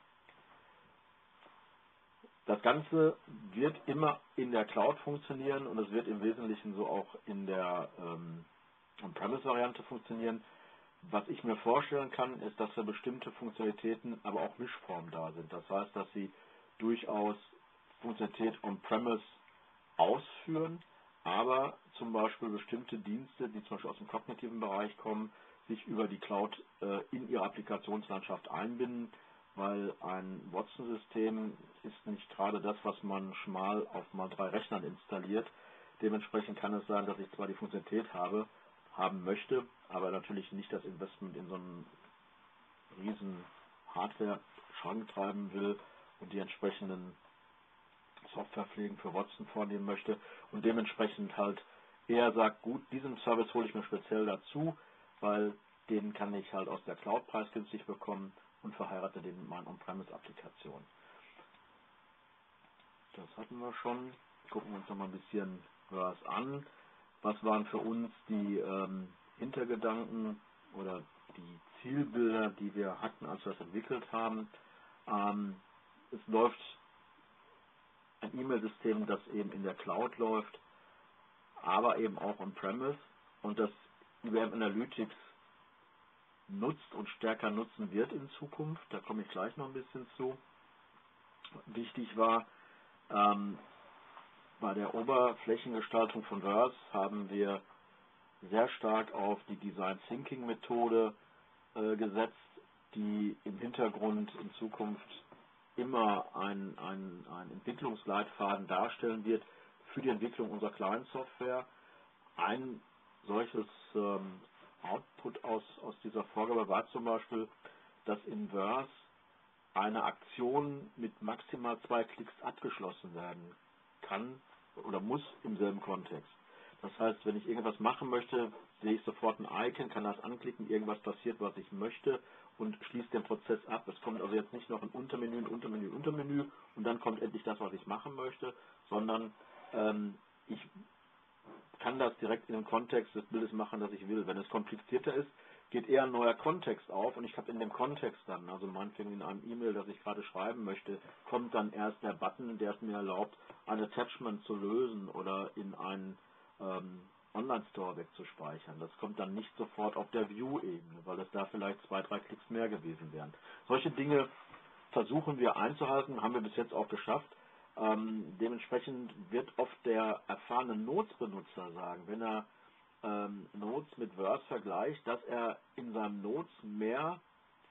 Das Ganze wird immer in der Cloud funktionieren und es wird im Wesentlichen so auch in der On-Premise-Variante funktionieren. Was ich mir vorstellen kann, ist, dass für bestimmte Funktionalitäten aber auch Mischformen da sind. Das heißt, dass sie durchaus Funktionalität On-Premise ausführen, aber zum Beispiel bestimmte Dienste, die zum Beispiel aus dem kognitiven Bereich kommen, sich über die Cloud in ihre Applikationslandschaft einbinden, weil ein Watson-System ist nicht gerade das, was man schmal auf mal 3 Rechnern installiert. Dementsprechend kann es sein, dass ich zwar die Funktionalität haben möchte, aber natürlich nicht das Investment in so einen riesen Hardware-Schrank treiben will und die entsprechenden Softwarepflegen für Watson vornehmen möchte und dementsprechend halt eher sagt, gut, diesen Service hole ich mir speziell dazu, weil den kann ich halt aus der Cloud preisgünstig bekommen und verheirate den mit meinen On-Premise-Applikationen. Das hatten wir schon. Gucken wir uns noch mal ein bisschen was an. Was waren für uns die Hintergedanken oder die Zielbilder, die wir hatten, als wir das entwickelt haben? Es läuft ein E-Mail-System, das eben in der Cloud läuft, aber eben auch on-premise und das IBM Analytics nutzt und stärker nutzen wird in Zukunft. Da komme ich gleich noch ein bisschen zu. Wichtig war, bei der Oberflächengestaltung von Verse haben wir sehr stark auf die Design Thinking Methode gesetzt, die im Hintergrund in Zukunft immer einen Entwicklungsleitfaden darstellen wird für die Entwicklung unserer Client-Software. Ein solches Output aus dieser Vorgabe war zum Beispiel, dass in Verse eine Aktion mit maximal 2 Klicks abgeschlossen werden kann oder muss im selben Kontext. Das heißt, wenn ich irgendwas machen möchte, sehe ich sofort ein Icon, kann das anklicken, irgendwas passiert, was ich möchte und schließt den Prozess ab. Es kommt also jetzt nicht noch ein Untermenü, ein Untermenü, ein Untermenü und dann kommt endlich das, was ich machen möchte, sondern ich kann das direkt in dem Kontext des Bildes machen, das ich will. Wenn es komplizierter ist, geht eher ein neuer Kontext auf und ich habe in dem Kontext dann, also meinetwegen in einem E-Mail, das ich gerade schreiben möchte, kommt dann erst der Button, der es mir erlaubt, ein Attachment zu lösen oder in einen Online-Store wegzuspeichern. Das kommt dann nicht sofort auf der View-Ebene, weil es da vielleicht 2, 3 Klicks mehr gewesen wären. Solche Dinge versuchen wir einzuhalten, haben wir bis jetzt auch geschafft. Dementsprechend wird oft der erfahrene Nodes-Benutzer sagen, wenn er Nodes mit Verse vergleicht, dass er in seinem Nodes mehr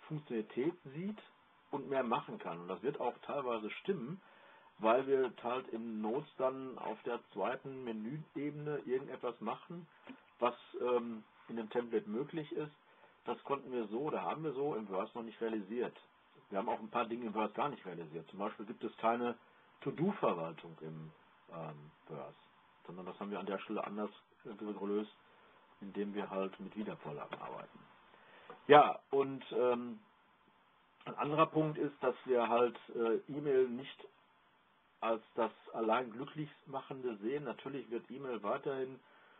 Funktionalität sieht und mehr machen kann. Und das wird auch teilweise stimmen, weil wir halt in Notes dann auf der zweiten Menüebene irgendetwas machen, was in dem Template möglich ist. Das konnten wir so oder haben wir so im Verse noch nicht realisiert. Wir haben auch ein paar Dinge im Verse gar nicht realisiert. Zum Beispiel gibt es keine To-Do-Verwaltung im Verse, sondern das haben wir an der Stelle anders gelöst, indem wir halt mit Wiedervorlagen arbeiten. Ja, und ein anderer Punkt ist, dass wir halt E-Mail nicht als das allein glücklich machende sehen. Natürlich wird E-Mail weiterhin,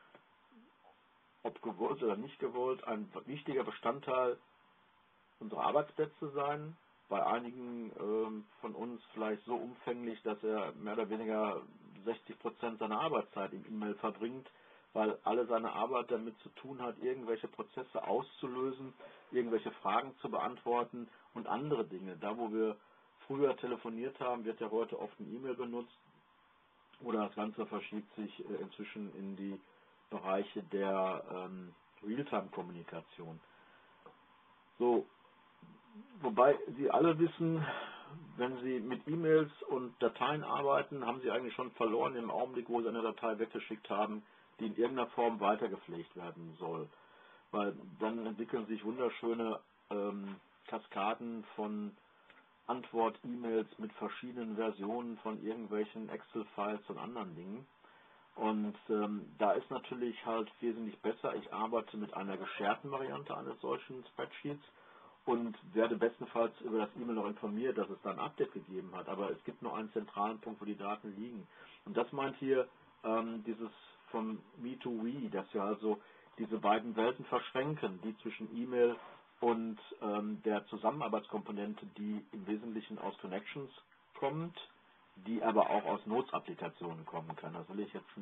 ob gewollt oder nicht gewollt, ein wichtiger Bestandteil unserer Arbeitsplätze sein. Bei einigen von uns vielleicht so umfänglich, dass er mehr oder weniger 60% seiner Arbeitszeit im E-Mail verbringt, weil alle seine Arbeit damit zu tun hat, irgendwelche Prozesse auszulösen, irgendwelche Fragen zu beantworten und andere Dinge. Da, wo wir früher telefoniert haben, wird ja heute oft ein E-Mail benutzt oder das Ganze verschiebt sich inzwischen in die Bereiche der Realtime-Kommunikation. So, wobei Sie alle wissen, wenn Sie mit E-Mails und Dateien arbeiten, haben Sie eigentlich schon verloren im Augenblick, wo Sie eine Datei weggeschickt haben, die in irgendeiner Form weitergepflegt werden soll. Weil dann entwickeln sich wunderschöne Kaskaden von Antwort-E-Mails mit verschiedenen Versionen von irgendwelchen Excel-Files und anderen Dingen. Und da ist natürlich halt wesentlich besser, ich arbeite mit einer gescherten Variante eines solchen Spreadsheets und werde bestenfalls über das E-Mail noch informiert, dass es da ein Update gegeben hat. Aber es gibt noch einen zentralen Punkt, wo die Daten liegen. Und das meint hier dieses von Me to We, dass wir also diese beiden Welten verschränken, die zwischen E-Mail und der Zusammenarbeitskomponente, die im Wesentlichen aus Connections kommt, die aber auch aus Notes-Applikationen kommen kann. Das will ich jetzt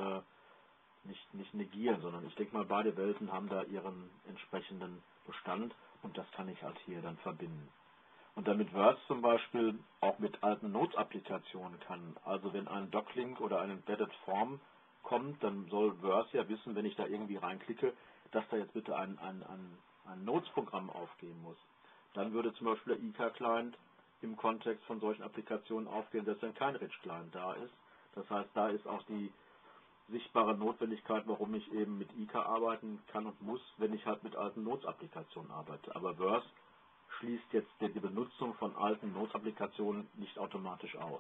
nicht negieren, sondern ich denke mal, beide Welten haben da ihren entsprechenden Bestand und das kann ich halt hier dann verbinden. Und damit Verse zum Beispiel auch mit alten Notes-Applikationen kann, also wenn ein Doclink oder eine Embedded Form kommt, dann soll Verse ja wissen, wenn ich da irgendwie reinklicke, dass da jetzt bitte ein Notes-Programm aufgehen muss. Dann würde zum Beispiel der IK-Client im Kontext von solchen Applikationen aufgehen, dass dann kein Rich-Client da ist. Das heißt, da ist auch die sichtbare Notwendigkeit, warum ich eben mit IK arbeiten kann und muss, wenn ich halt mit alten Notes-Applikationen arbeite. Aber Verse schließt jetzt die Benutzung von alten Notes-Applikationen nicht automatisch aus.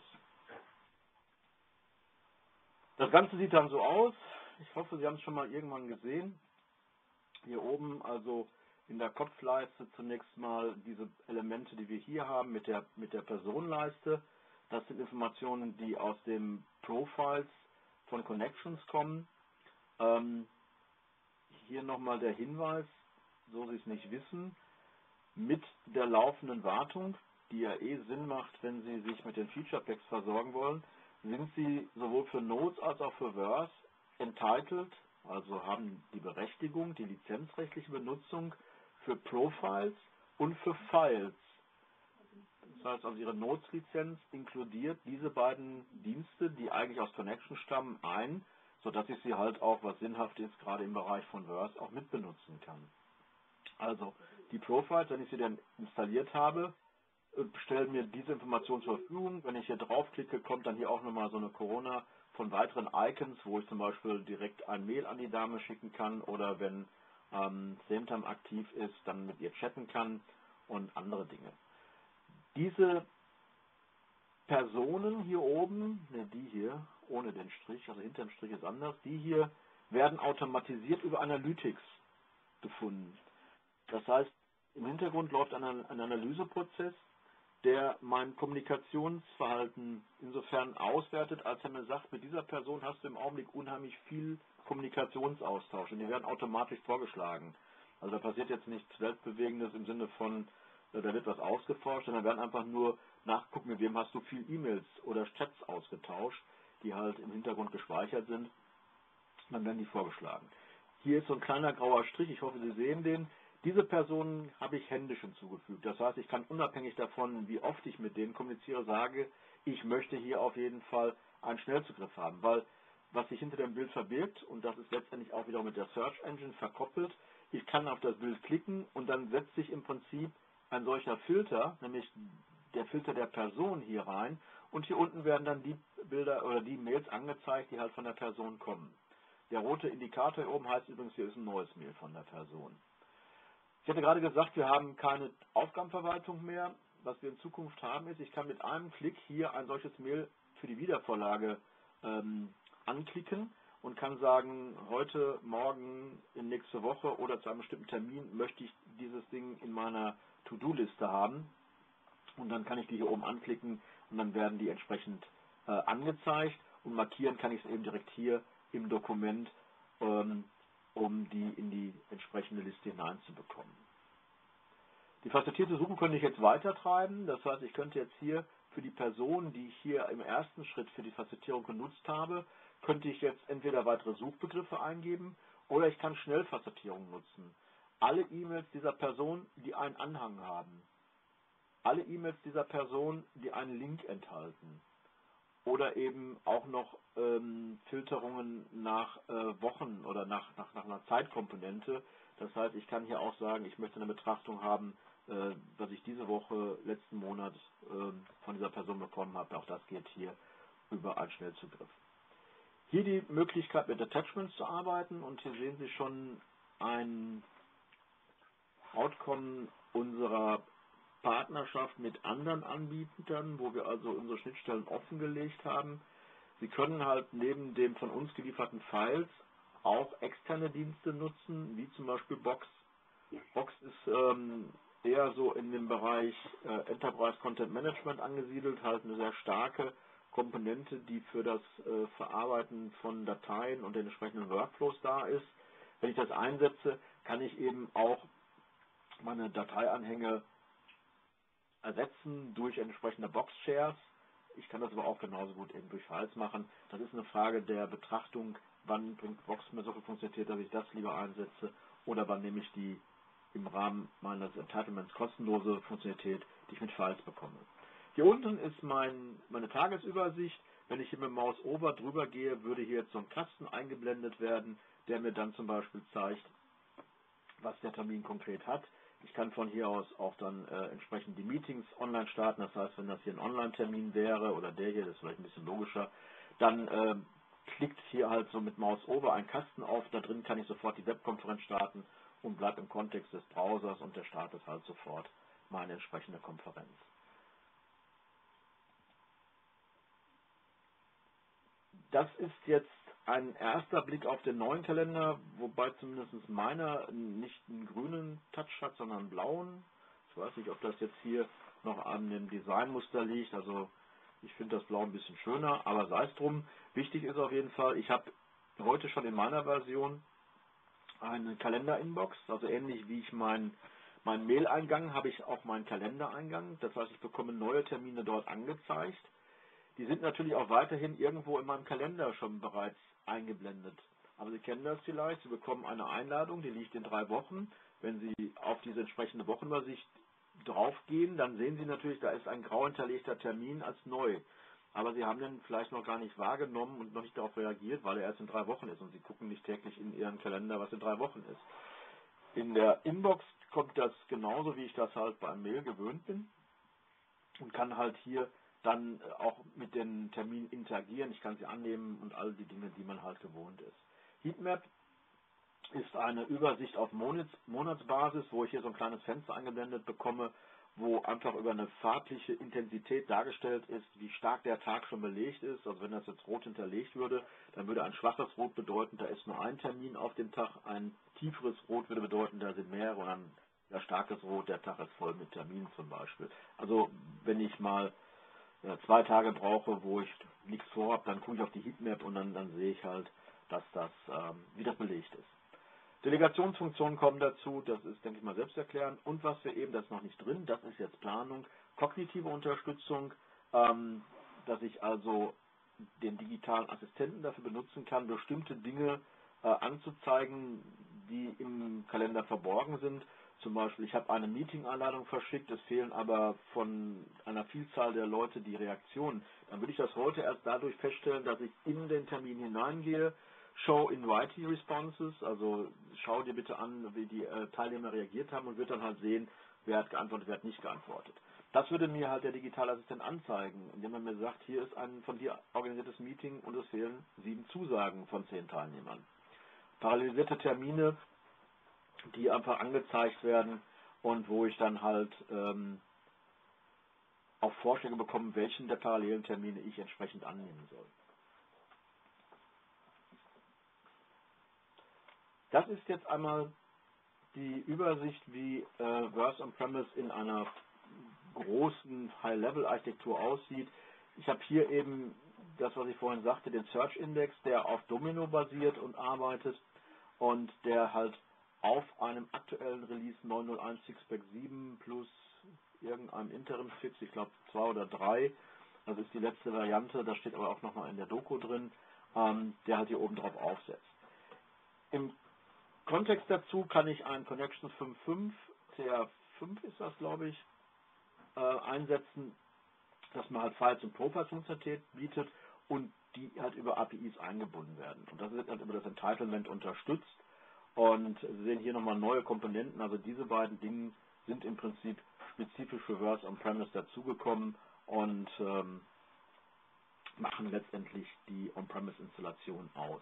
Das Ganze sieht dann so aus. Ich hoffe, Sie haben es schon mal irgendwann gesehen. Hier oben also in der Kopfleiste zunächst mal diese Elemente, die wir hier haben mit der Personenleiste. Das sind Informationen, die aus den Profiles von Connections kommen. Hier nochmal der Hinweis, so Sie es nicht wissen, mit der laufenden Wartung, die ja Sinn macht, wenn Sie sich mit den Feature Packs versorgen wollen, sind Sie sowohl für Notes als auch für Verse entitled, also haben die Berechtigung, die lizenzrechtliche Benutzung für Profiles und für Files. Das heißt also, Ihre Notes-Lizenz inkludiert diese beiden Dienste, die eigentlich aus Connection stammen, ein, sodass ich sie halt auch, was sinnhaft ist, gerade im Bereich von Verse auch mitbenutzen kann. Also die Profiles, wenn ich sie dann installiert habe, stellen mir diese Information zur Verfügung. Wenn ich hier draufklicke, kommt dann hier auch nochmal so eine Corona von weiteren Icons, wo ich zum Beispiel direkt ein Mail an die Dame schicken kann oder wenn SameTime aktiv ist, dann mit ihr chatten kann und andere Dinge. Diese Personen hier oben, die hier, ohne den Strich, also hinter dem Strich ist anders, die hier werden automatisiert über Analytics gefunden. Das heißt, im Hintergrund läuft ein Analyseprozess, der mein Kommunikationsverhalten insofern auswertet, als er mir sagt, mit dieser Person hast du im Augenblick unheimlich viel Kommunikationsaustausch und die werden automatisch vorgeschlagen. Also da passiert jetzt nichts Weltbewegendes im Sinne von, da wird was ausgeforscht, sondern werden einfach nur nachgucken, mit wem hast du viel E-Mails oder Chats ausgetauscht, die halt im Hintergrund gespeichert sind, dann werden die vorgeschlagen. Hier ist so ein kleiner grauer Strich, ich hoffe, Sie sehen den. Diese Personen habe ich händisch hinzugefügt. Das heißt, ich kann unabhängig davon, wie oft ich mit denen kommuniziere, sage, ich möchte hier auf jeden Fall einen Schnellzugriff haben, weil was sich hinter dem Bild verbirgt, und das ist letztendlich auch wieder mit der Search Engine verkoppelt, ich kann auf das Bild klicken und dann setzt sich im Prinzip ein solcher Filter, nämlich der Filter der Person hier rein, und hier unten werden dann die Bilder oder die Mails angezeigt, die halt von der Person kommen. Der rote Indikator hier oben heißt übrigens, hier ist ein neues Mail von der Person. Ich hatte gerade gesagt, wir haben keine Aufgabenverwaltung mehr. Was wir in Zukunft haben ist, ich kann mit einem Klick hier ein solches Mail für die Wiedervorlage anklicken und kann sagen, heute, morgen, in nächste Woche oder zu einem bestimmten Termin möchte ich dieses Ding in meiner To-Do-Liste haben. Und dann kann ich die hier oben anklicken und dann werden die entsprechend angezeigt, und markieren kann ich es eben direkt hier im Dokument, um die in die entsprechende Liste hineinzubekommen. Die facettierte Suche könnte ich jetzt weiter treiben. Das heißt, ich könnte jetzt hier für die Person, die ich hier im ersten Schritt für die Facettierung genutzt habe, könnte ich jetzt entweder weitere Suchbegriffe eingeben oder ich kann Schnellfacettierung nutzen. Alle E-Mails dieser Person, die einen Anhang haben. Alle E-Mails dieser Person, die einen Link enthalten. Oder eben auch noch Filterungen nach Wochen oder nach einer Zeitkomponente. Das heißt, ich kann hier auch sagen, ich möchte eine Betrachtung haben, was ich diese Woche, letzten Monat von dieser Person bekommen habe. Auch das geht hier über einen Schnellzugriff. Hier die Möglichkeit, mit Attachments zu arbeiten, und hier sehen Sie schon ein Outcome unserer Partnerschaft mit anderen Anbietern, wo wir also unsere Schnittstellen offengelegt haben. Sie können halt neben den von uns gelieferten Files auch externe Dienste nutzen, wie zum Beispiel Box. Box ist eher so in dem Bereich Enterprise Content Management angesiedelt, halt eine sehr starke Komponente, die für das Verarbeiten von Dateien und den entsprechenden Workflows da ist. Wenn ich das einsetze, kann ich eben auch meine Dateianhänge ersetzen durch entsprechende Box-Shares. Ich kann das aber auch genauso gut eben durch Files machen. Das ist eine Frage der Betrachtung, wann bringt Box mir so viel Funktionalität, dass ich das lieber einsetze, oder wann nehme ich die im Rahmen meines Entitlements kostenlose Funktionalität, die ich mit Files bekomme. Hier unten ist meine Tagesübersicht. Wenn ich hier mit dem Maus over drüber gehe, würde hier jetzt so ein Kasten eingeblendet werden, der mir dann zum Beispiel zeigt, was der Termin konkret hat. Ich kann von hier aus auch dann entsprechend die Meetings online starten. Das heißt, wenn das hier ein Online-Termin wäre oder der hier, das ist vielleicht ein bisschen logischer, dann klickt hier halt so mit Maus over ein Kasten auf. Da drin kann ich sofort die Webkonferenz starten und bleibt im Kontext des Browsers, und der startet halt sofort meine entsprechende Konferenz. Das ist jetzt ein erster Blick auf den neuen Kalender, wobei zumindest meiner nicht einen grünen Touch hat, sondern einen blauen. Ich weiß nicht, ob das jetzt hier noch an dem Designmuster liegt. Also ich finde das Blau ein bisschen schöner, aber sei es drum. Wichtig ist auf jeden Fall, ich habe heute schon in meiner Version eine Kalender-Inbox, also ähnlich wie ich meinen Mail-Eingang habe ich auch meinen Kalendereingang. Das heißt, ich bekomme neue Termine dort angezeigt. Die sind natürlich auch weiterhin irgendwo in meinem Kalender schon bereits eingeblendet. Aber Sie kennen das vielleicht, Sie bekommen eine Einladung, die liegt in 3 Wochen. Wenn Sie auf diese entsprechende Wochenübersicht draufgehen, dann sehen Sie natürlich, da ist ein grau hinterlegter Termin als neu. Aber Sie haben den vielleicht noch gar nicht wahrgenommen und noch nicht darauf reagiert, weil er erst in 3 Wochen ist, und Sie gucken nicht täglich in Ihren Kalender, was in 3 Wochen ist. In der Inbox kommt das genauso, wie ich das halt beim Mail gewöhnt bin, und kann halt hier dann auch mit den Terminen interagieren. Ich kann sie annehmen und all die Dinge, die man halt gewohnt ist. Heatmap ist eine Übersicht auf Monatsbasis, wo ich hier so ein kleines Fenster eingeblendet bekomme, wo einfach über eine farbliche Intensität dargestellt ist, wie stark der Tag schon belegt ist. Also wenn das jetzt rot hinterlegt würde, dann würde ein schwaches Rot bedeuten, da ist nur ein Termin auf dem Tag. Ein tieferes Rot würde bedeuten, da sind mehrere, und ein starkes Rot, der Tag ist voll mit Terminen zum Beispiel. Also wenn ich mal 2 Tage brauche, wo ich nichts vorhabe, dann gucke ich auf die Heatmap und dann sehe ich halt, dass wie das belegt ist. Delegationsfunktionen kommen dazu, das ist, denke ich mal, selbsterklärend. Und was wir eben, das ist noch nicht drin, das ist jetzt Planung, kognitive Unterstützung, dass ich also den digitalen Assistenten dafür benutzen kann, bestimmte Dinge anzuzeigen, die im Kalender verborgen sind. Zum Beispiel, ich habe eine Meeting-Einladung verschickt, es fehlen aber von einer Vielzahl der Leute die Reaktionen. Dann würde ich das heute erst dadurch feststellen, dass ich in den Termin hineingehe, Show Invitee Responses, also schau dir bitte an, wie die Teilnehmer reagiert haben, und wird dann halt sehen, wer hat geantwortet, wer hat nicht geantwortet. Das würde mir halt der Digitalassistent anzeigen, indem er mir sagt, hier ist ein von dir organisiertes Meeting und es fehlen 7 Zusagen von 10 Teilnehmern. Parallelisierte Termine, die einfach angezeigt werden und wo ich dann halt auch Vorschläge bekomme, welchen der parallelen Termine ich entsprechend annehmen soll. Das ist jetzt einmal die Übersicht, wie VERSE On-Premise in einer großen High-Level-Architektur aussieht. Ich habe hier eben das, was ich vorhin sagte, den Search-Index, der auf Domino basiert und arbeitet und der halt auf einem aktuellen Release 901 Sixpack 7 plus irgendeinem Interim-Fix, ich glaube 2 oder 3, das ist die letzte Variante, das steht aber auch nochmal in der Doku drin, der halt hier oben drauf aufsetzt. Im Kontext dazu kann ich einen Connections 5.5, CR5 ist das, glaube ich, einsetzen, dass man halt Files- und Profiles-Funktionalität bietet und die halt über APIs eingebunden werden. Und das wird halt über das Entitlement unterstützt. Und Sie sehen hier nochmal neue Komponenten. Also diese beiden Dinge sind im Prinzip spezifisch für VERSE On-Premise dazugekommen und machen letztendlich die On-Premise-Installation aus.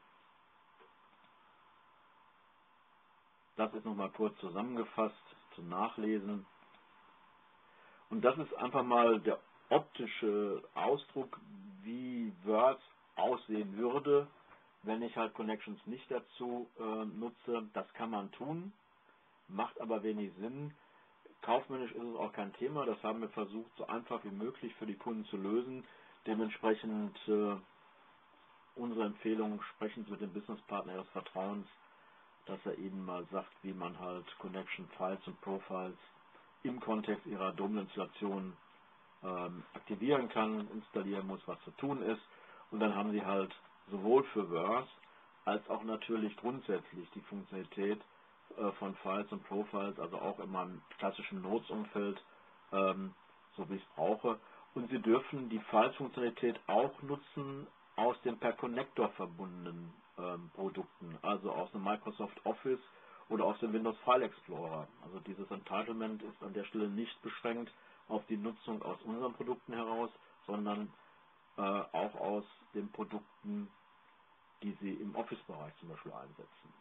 Das ist nochmal kurz zusammengefasst zum Nachlesen. Und das ist einfach mal der optische Ausdruck, wie VERSE aussehen würde, wenn ich halt Connections nicht dazu nutze. Das kann man tun, macht aber wenig Sinn. Kaufmännisch ist es auch kein Thema. Das haben wir versucht, so einfach wie möglich für die Kunden zu lösen. Dementsprechend unsere Empfehlung, sprechen Sie mit dem Businesspartner Ihres Vertrauens, dass er Ihnen mal sagt, wie man halt Connection Files und Profiles im Kontext Ihrer Domino-Installation aktivieren kann, installieren muss, was zu tun ist. Und dann haben Sie halt sowohl für VERSE als auch natürlich grundsätzlich die Funktionalität von Files und Profiles, also auch in meinem klassischen Notes-Umfeld, so wie ich es brauche. Und Sie dürfen die Files-Funktionalität auch nutzen aus den per Connector verbundenen Produkten, also aus dem Microsoft Office oder aus dem Windows File Explorer. Also dieses Entitlement ist an der Stelle nicht beschränkt auf die Nutzung aus unseren Produkten heraus, sondern auch aus den Produkten, die Sie im Office-Bereich zum Beispiel einsetzen.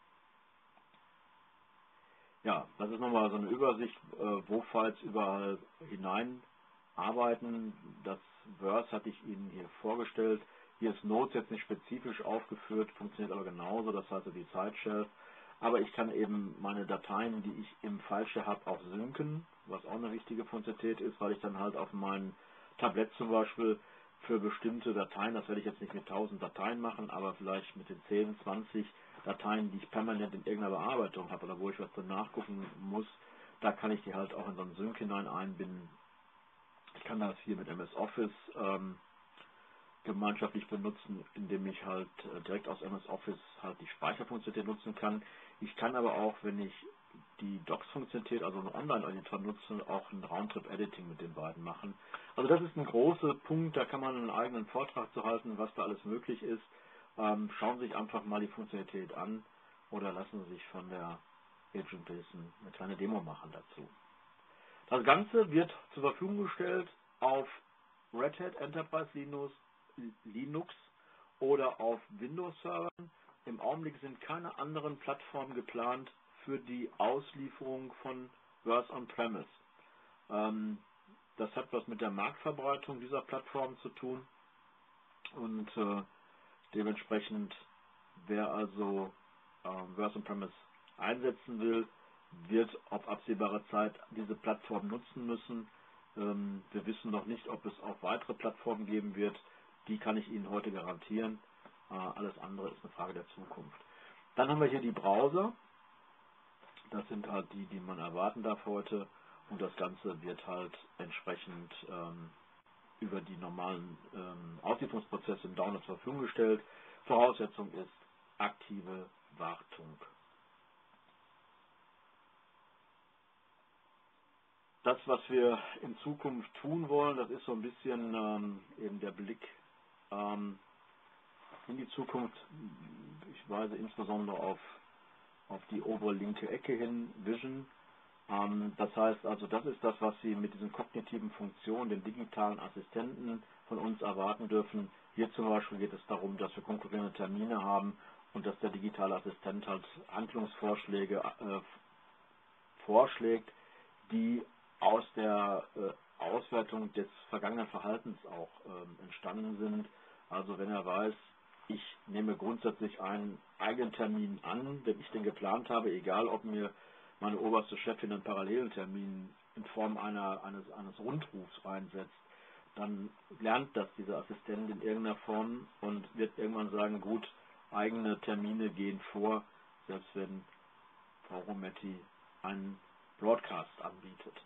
Ja, das ist nochmal so eine Übersicht, wo Files überall hinein arbeiten. Das VERSE hatte ich Ihnen hier vorgestellt. Hier ist Notes jetzt nicht spezifisch aufgeführt, funktioniert aber genauso, das heißt die Side-Shelf. Aber ich kann eben meine Dateien, die ich im File-Share habe, auch synken, was auch eine wichtige Funktionalität ist, weil ich dann halt auf mein Tablett zum Beispiel für bestimmte Dateien, das werde ich jetzt nicht mit 1000 Dateien machen, aber vielleicht mit den 10, 20 Dateien, die ich permanent in irgendeiner Bearbeitung habe oder wo ich was dann nachgucken muss, da kann ich die halt auch in so einen Sync hinein einbinden. Ich kann das hier mit MS Office gemeinschaftlich benutzen, indem ich halt direkt aus MS Office halt die Speicherfunktionalität nutzen kann. Ich kann aber auch, wenn ich die Docs-Funktionalität, also einen Online-Editor nutze, auch ein Roundtrip-Editing mit den beiden machen. Also das ist ein großer Punkt, da kann man einen eigenen Vortrag zu halten, was da alles möglich ist. Schauen Sie sich einfach mal die Funktionalität an oder lassen Sie sich von der Agent Wilson eine kleine Demo machen dazu. Das Ganze wird zur Verfügung gestellt auf Red Hat Enterprise Linux oder auf Windows-Servern. Im Augenblick sind keine anderen Plattformen geplant für die Auslieferung von VERSE On-Premise. Das hat was mit der Marktverbreitung dieser Plattform zu tun und dementsprechend, wer also VERSE On-Premise einsetzen will, wird auf absehbare Zeit diese Plattform nutzen müssen. Wir wissen noch nicht, ob es auch weitere Plattformen geben wird. Die kann ich Ihnen heute garantieren. Alles andere ist eine Frage der Zukunft. Dann haben wir hier die Browser. Das sind halt die, die man erwarten darf heute. Und das Ganze wird halt entsprechend über die normalen Auslieferungsprozesse im Download zur Verfügung gestellt. Voraussetzung ist aktive Wartung. Das, was wir in Zukunft tun wollen, das ist so ein bisschen eben der Blick in die Zukunft. Ich weise insbesondere auf die obere linke Ecke hin, Vision. Das heißt also, das ist das, was Sie mit diesen kognitiven Funktionen, den digitalen Assistenten von uns erwarten dürfen. Hier zum Beispiel geht es darum, dass wir konkurrierende Termine haben und dass der digitale Assistent halt Handlungsvorschläge vorschlägt, die aus der Auswertung des vergangenen Verhaltens auch entstanden sind. Also wenn er weiß, ich nehme grundsätzlich einen eigenen Termin an, wenn ich den geplant habe, egal ob mir meine oberste Chefin einen parallelen Termin in Form eines Rundrufs reinsetzt, dann lernt das dieser Assistent in irgendeiner Form und wird irgendwann sagen, gut, eigene Termine gehen vor, selbst wenn Frau Rometti einen Broadcast anbietet.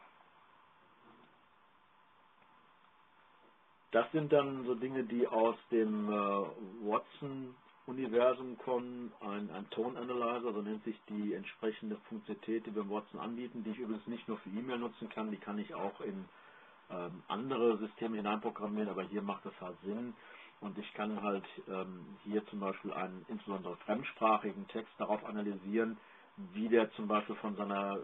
Das sind dann so Dinge, die aus dem Watson-Universum kommen. Ein Tone-Analyzer, so nennt sich die entsprechende Funktionalität, die wir im Watson anbieten, die ich übrigens nicht nur für E-Mail nutzen kann, die kann ich auch in andere Systeme hineinprogrammieren, aber hier macht es halt Sinn. Und ich kann halt hier zum Beispiel einen insbesondere fremdsprachigen Text darauf analysieren, wie der zum Beispiel von seiner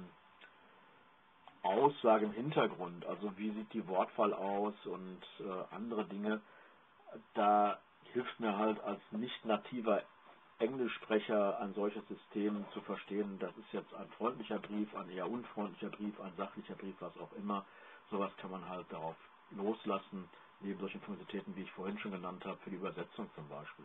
Aussage im Hintergrund, also wie sieht die Wortwahl aus und andere Dinge, da hilft mir halt als nicht nativer Englischsprecher ein solches System zu verstehen, das ist jetzt ein freundlicher Brief, ein eher unfreundlicher Brief, ein sachlicher Brief, was auch immer. Sowas kann man halt darauf loslassen, neben solchen Funktionalitäten, wie ich vorhin schon genannt habe, für die Übersetzung zum Beispiel.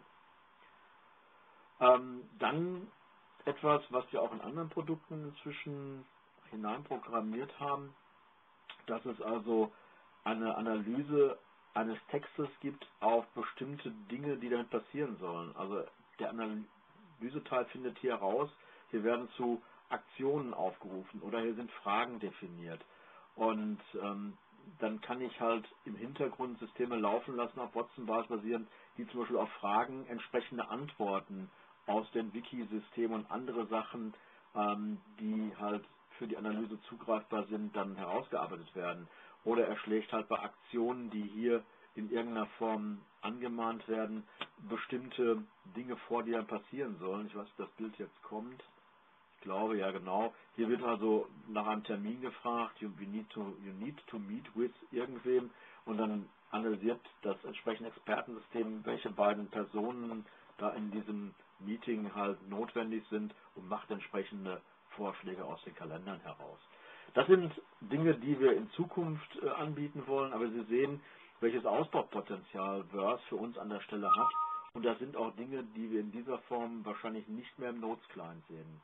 Dann etwas, was wir auch in anderen Produkten inzwischen hineinprogrammiert haben, dass es also eine Analyse eines Textes gibt auf bestimmte Dinge, die damit passieren sollen. Also der Analyseteil findet hier heraus, hier werden zu Aktionen aufgerufen oder hier sind Fragen definiert. Und dann kann ich halt im Hintergrund Systeme laufen lassen, auf Watson-Basis basierend, die zum Beispiel auf Fragen entsprechende Antworten aus den Wiki-Systemen und andere Sachen, die halt für die Analyse zugreifbar sind, dann herausgearbeitet werden. Oder er schlägt halt bei Aktionen, die hier in irgendeiner Form angemahnt werden, bestimmte Dinge vor, die dann passieren sollen. Ich weiß nicht, ob das Bild jetzt kommt. Ich glaube, ja genau. Hier wird also nach einem Termin gefragt, you need to meet with irgendwem, und dann analysiert das entsprechende Expertensystem, welche beiden Personen da in diesem Meeting halt notwendig sind, und macht entsprechende Vorschläge aus den Kalendern heraus. Das sind Dinge, die wir in Zukunft anbieten wollen, aber Sie sehen, welches Ausbaupotenzial Verse für uns an der Stelle hat, und das sind auch Dinge, die wir in dieser Form wahrscheinlich nicht mehr im Notes-Client sehen.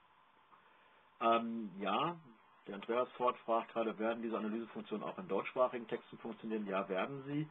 Ja, der Andreas Ford fragt gerade, werden diese Analysefunktionen auch in deutschsprachigen Texten funktionieren? Ja, werden sie.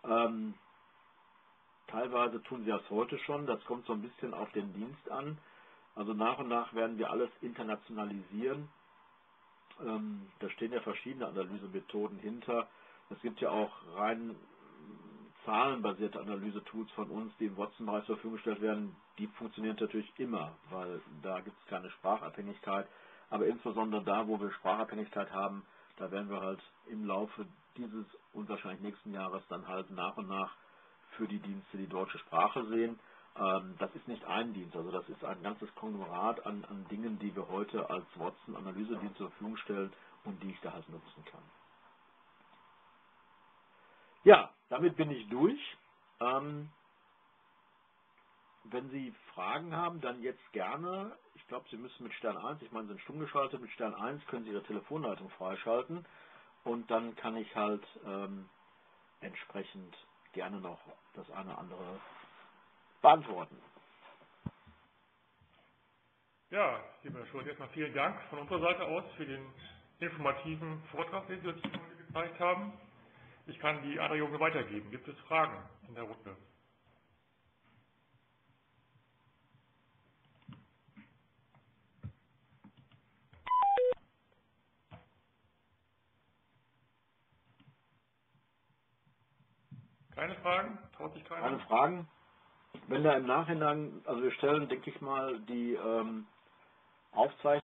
Teilweise tun sie das heute schon, das kommt so ein bisschen auf den Dienst an. Also nach und nach werden wir alles internationalisieren. Da stehen ja verschiedene Analysemethoden hinter. Es gibt ja auch rein zahlenbasierte Analysetools von uns, die im Watson-Bereich zur Verfügung gestellt werden. Die funktionieren natürlich immer, weil da gibt es keine Sprachabhängigkeit. Aber insbesondere da, wo wir Sprachabhängigkeit haben, da werden wir halt im Laufe dieses und wahrscheinlich nächsten Jahres dann halt nach und nach für die Dienste die deutsche Sprache sehen. Das ist nicht ein Dienst, also das ist ein ganzes Konglomerat an Dingen, die wir heute als Watson-Analysedienst zur Verfügung stellen und die ich da halt nutzen kann. Ja, damit bin ich durch. Wenn Sie Fragen haben, dann jetzt gerne. Ich glaube, Sie müssen mit Stern 1, ich meine, Sie sind stumm geschaltet, mit Stern 1 können Sie Ihre Telefonleitung freischalten und dann kann ich halt entsprechend gerne noch das eine oder andere beantworten. Ja, lieber Herr Schulz, erstmal vielen Dank von unserer Seite aus für den informativen Vortrag, den Sie uns heute gezeigt haben. Ich kann die Anregungen weitergeben. Gibt es Fragen in der Runde? Keine Fragen? Traut sich keiner? Keine Fragen? Wenn da im Nachhinein, also wir stellen, denke ich mal, die Aufzeichnung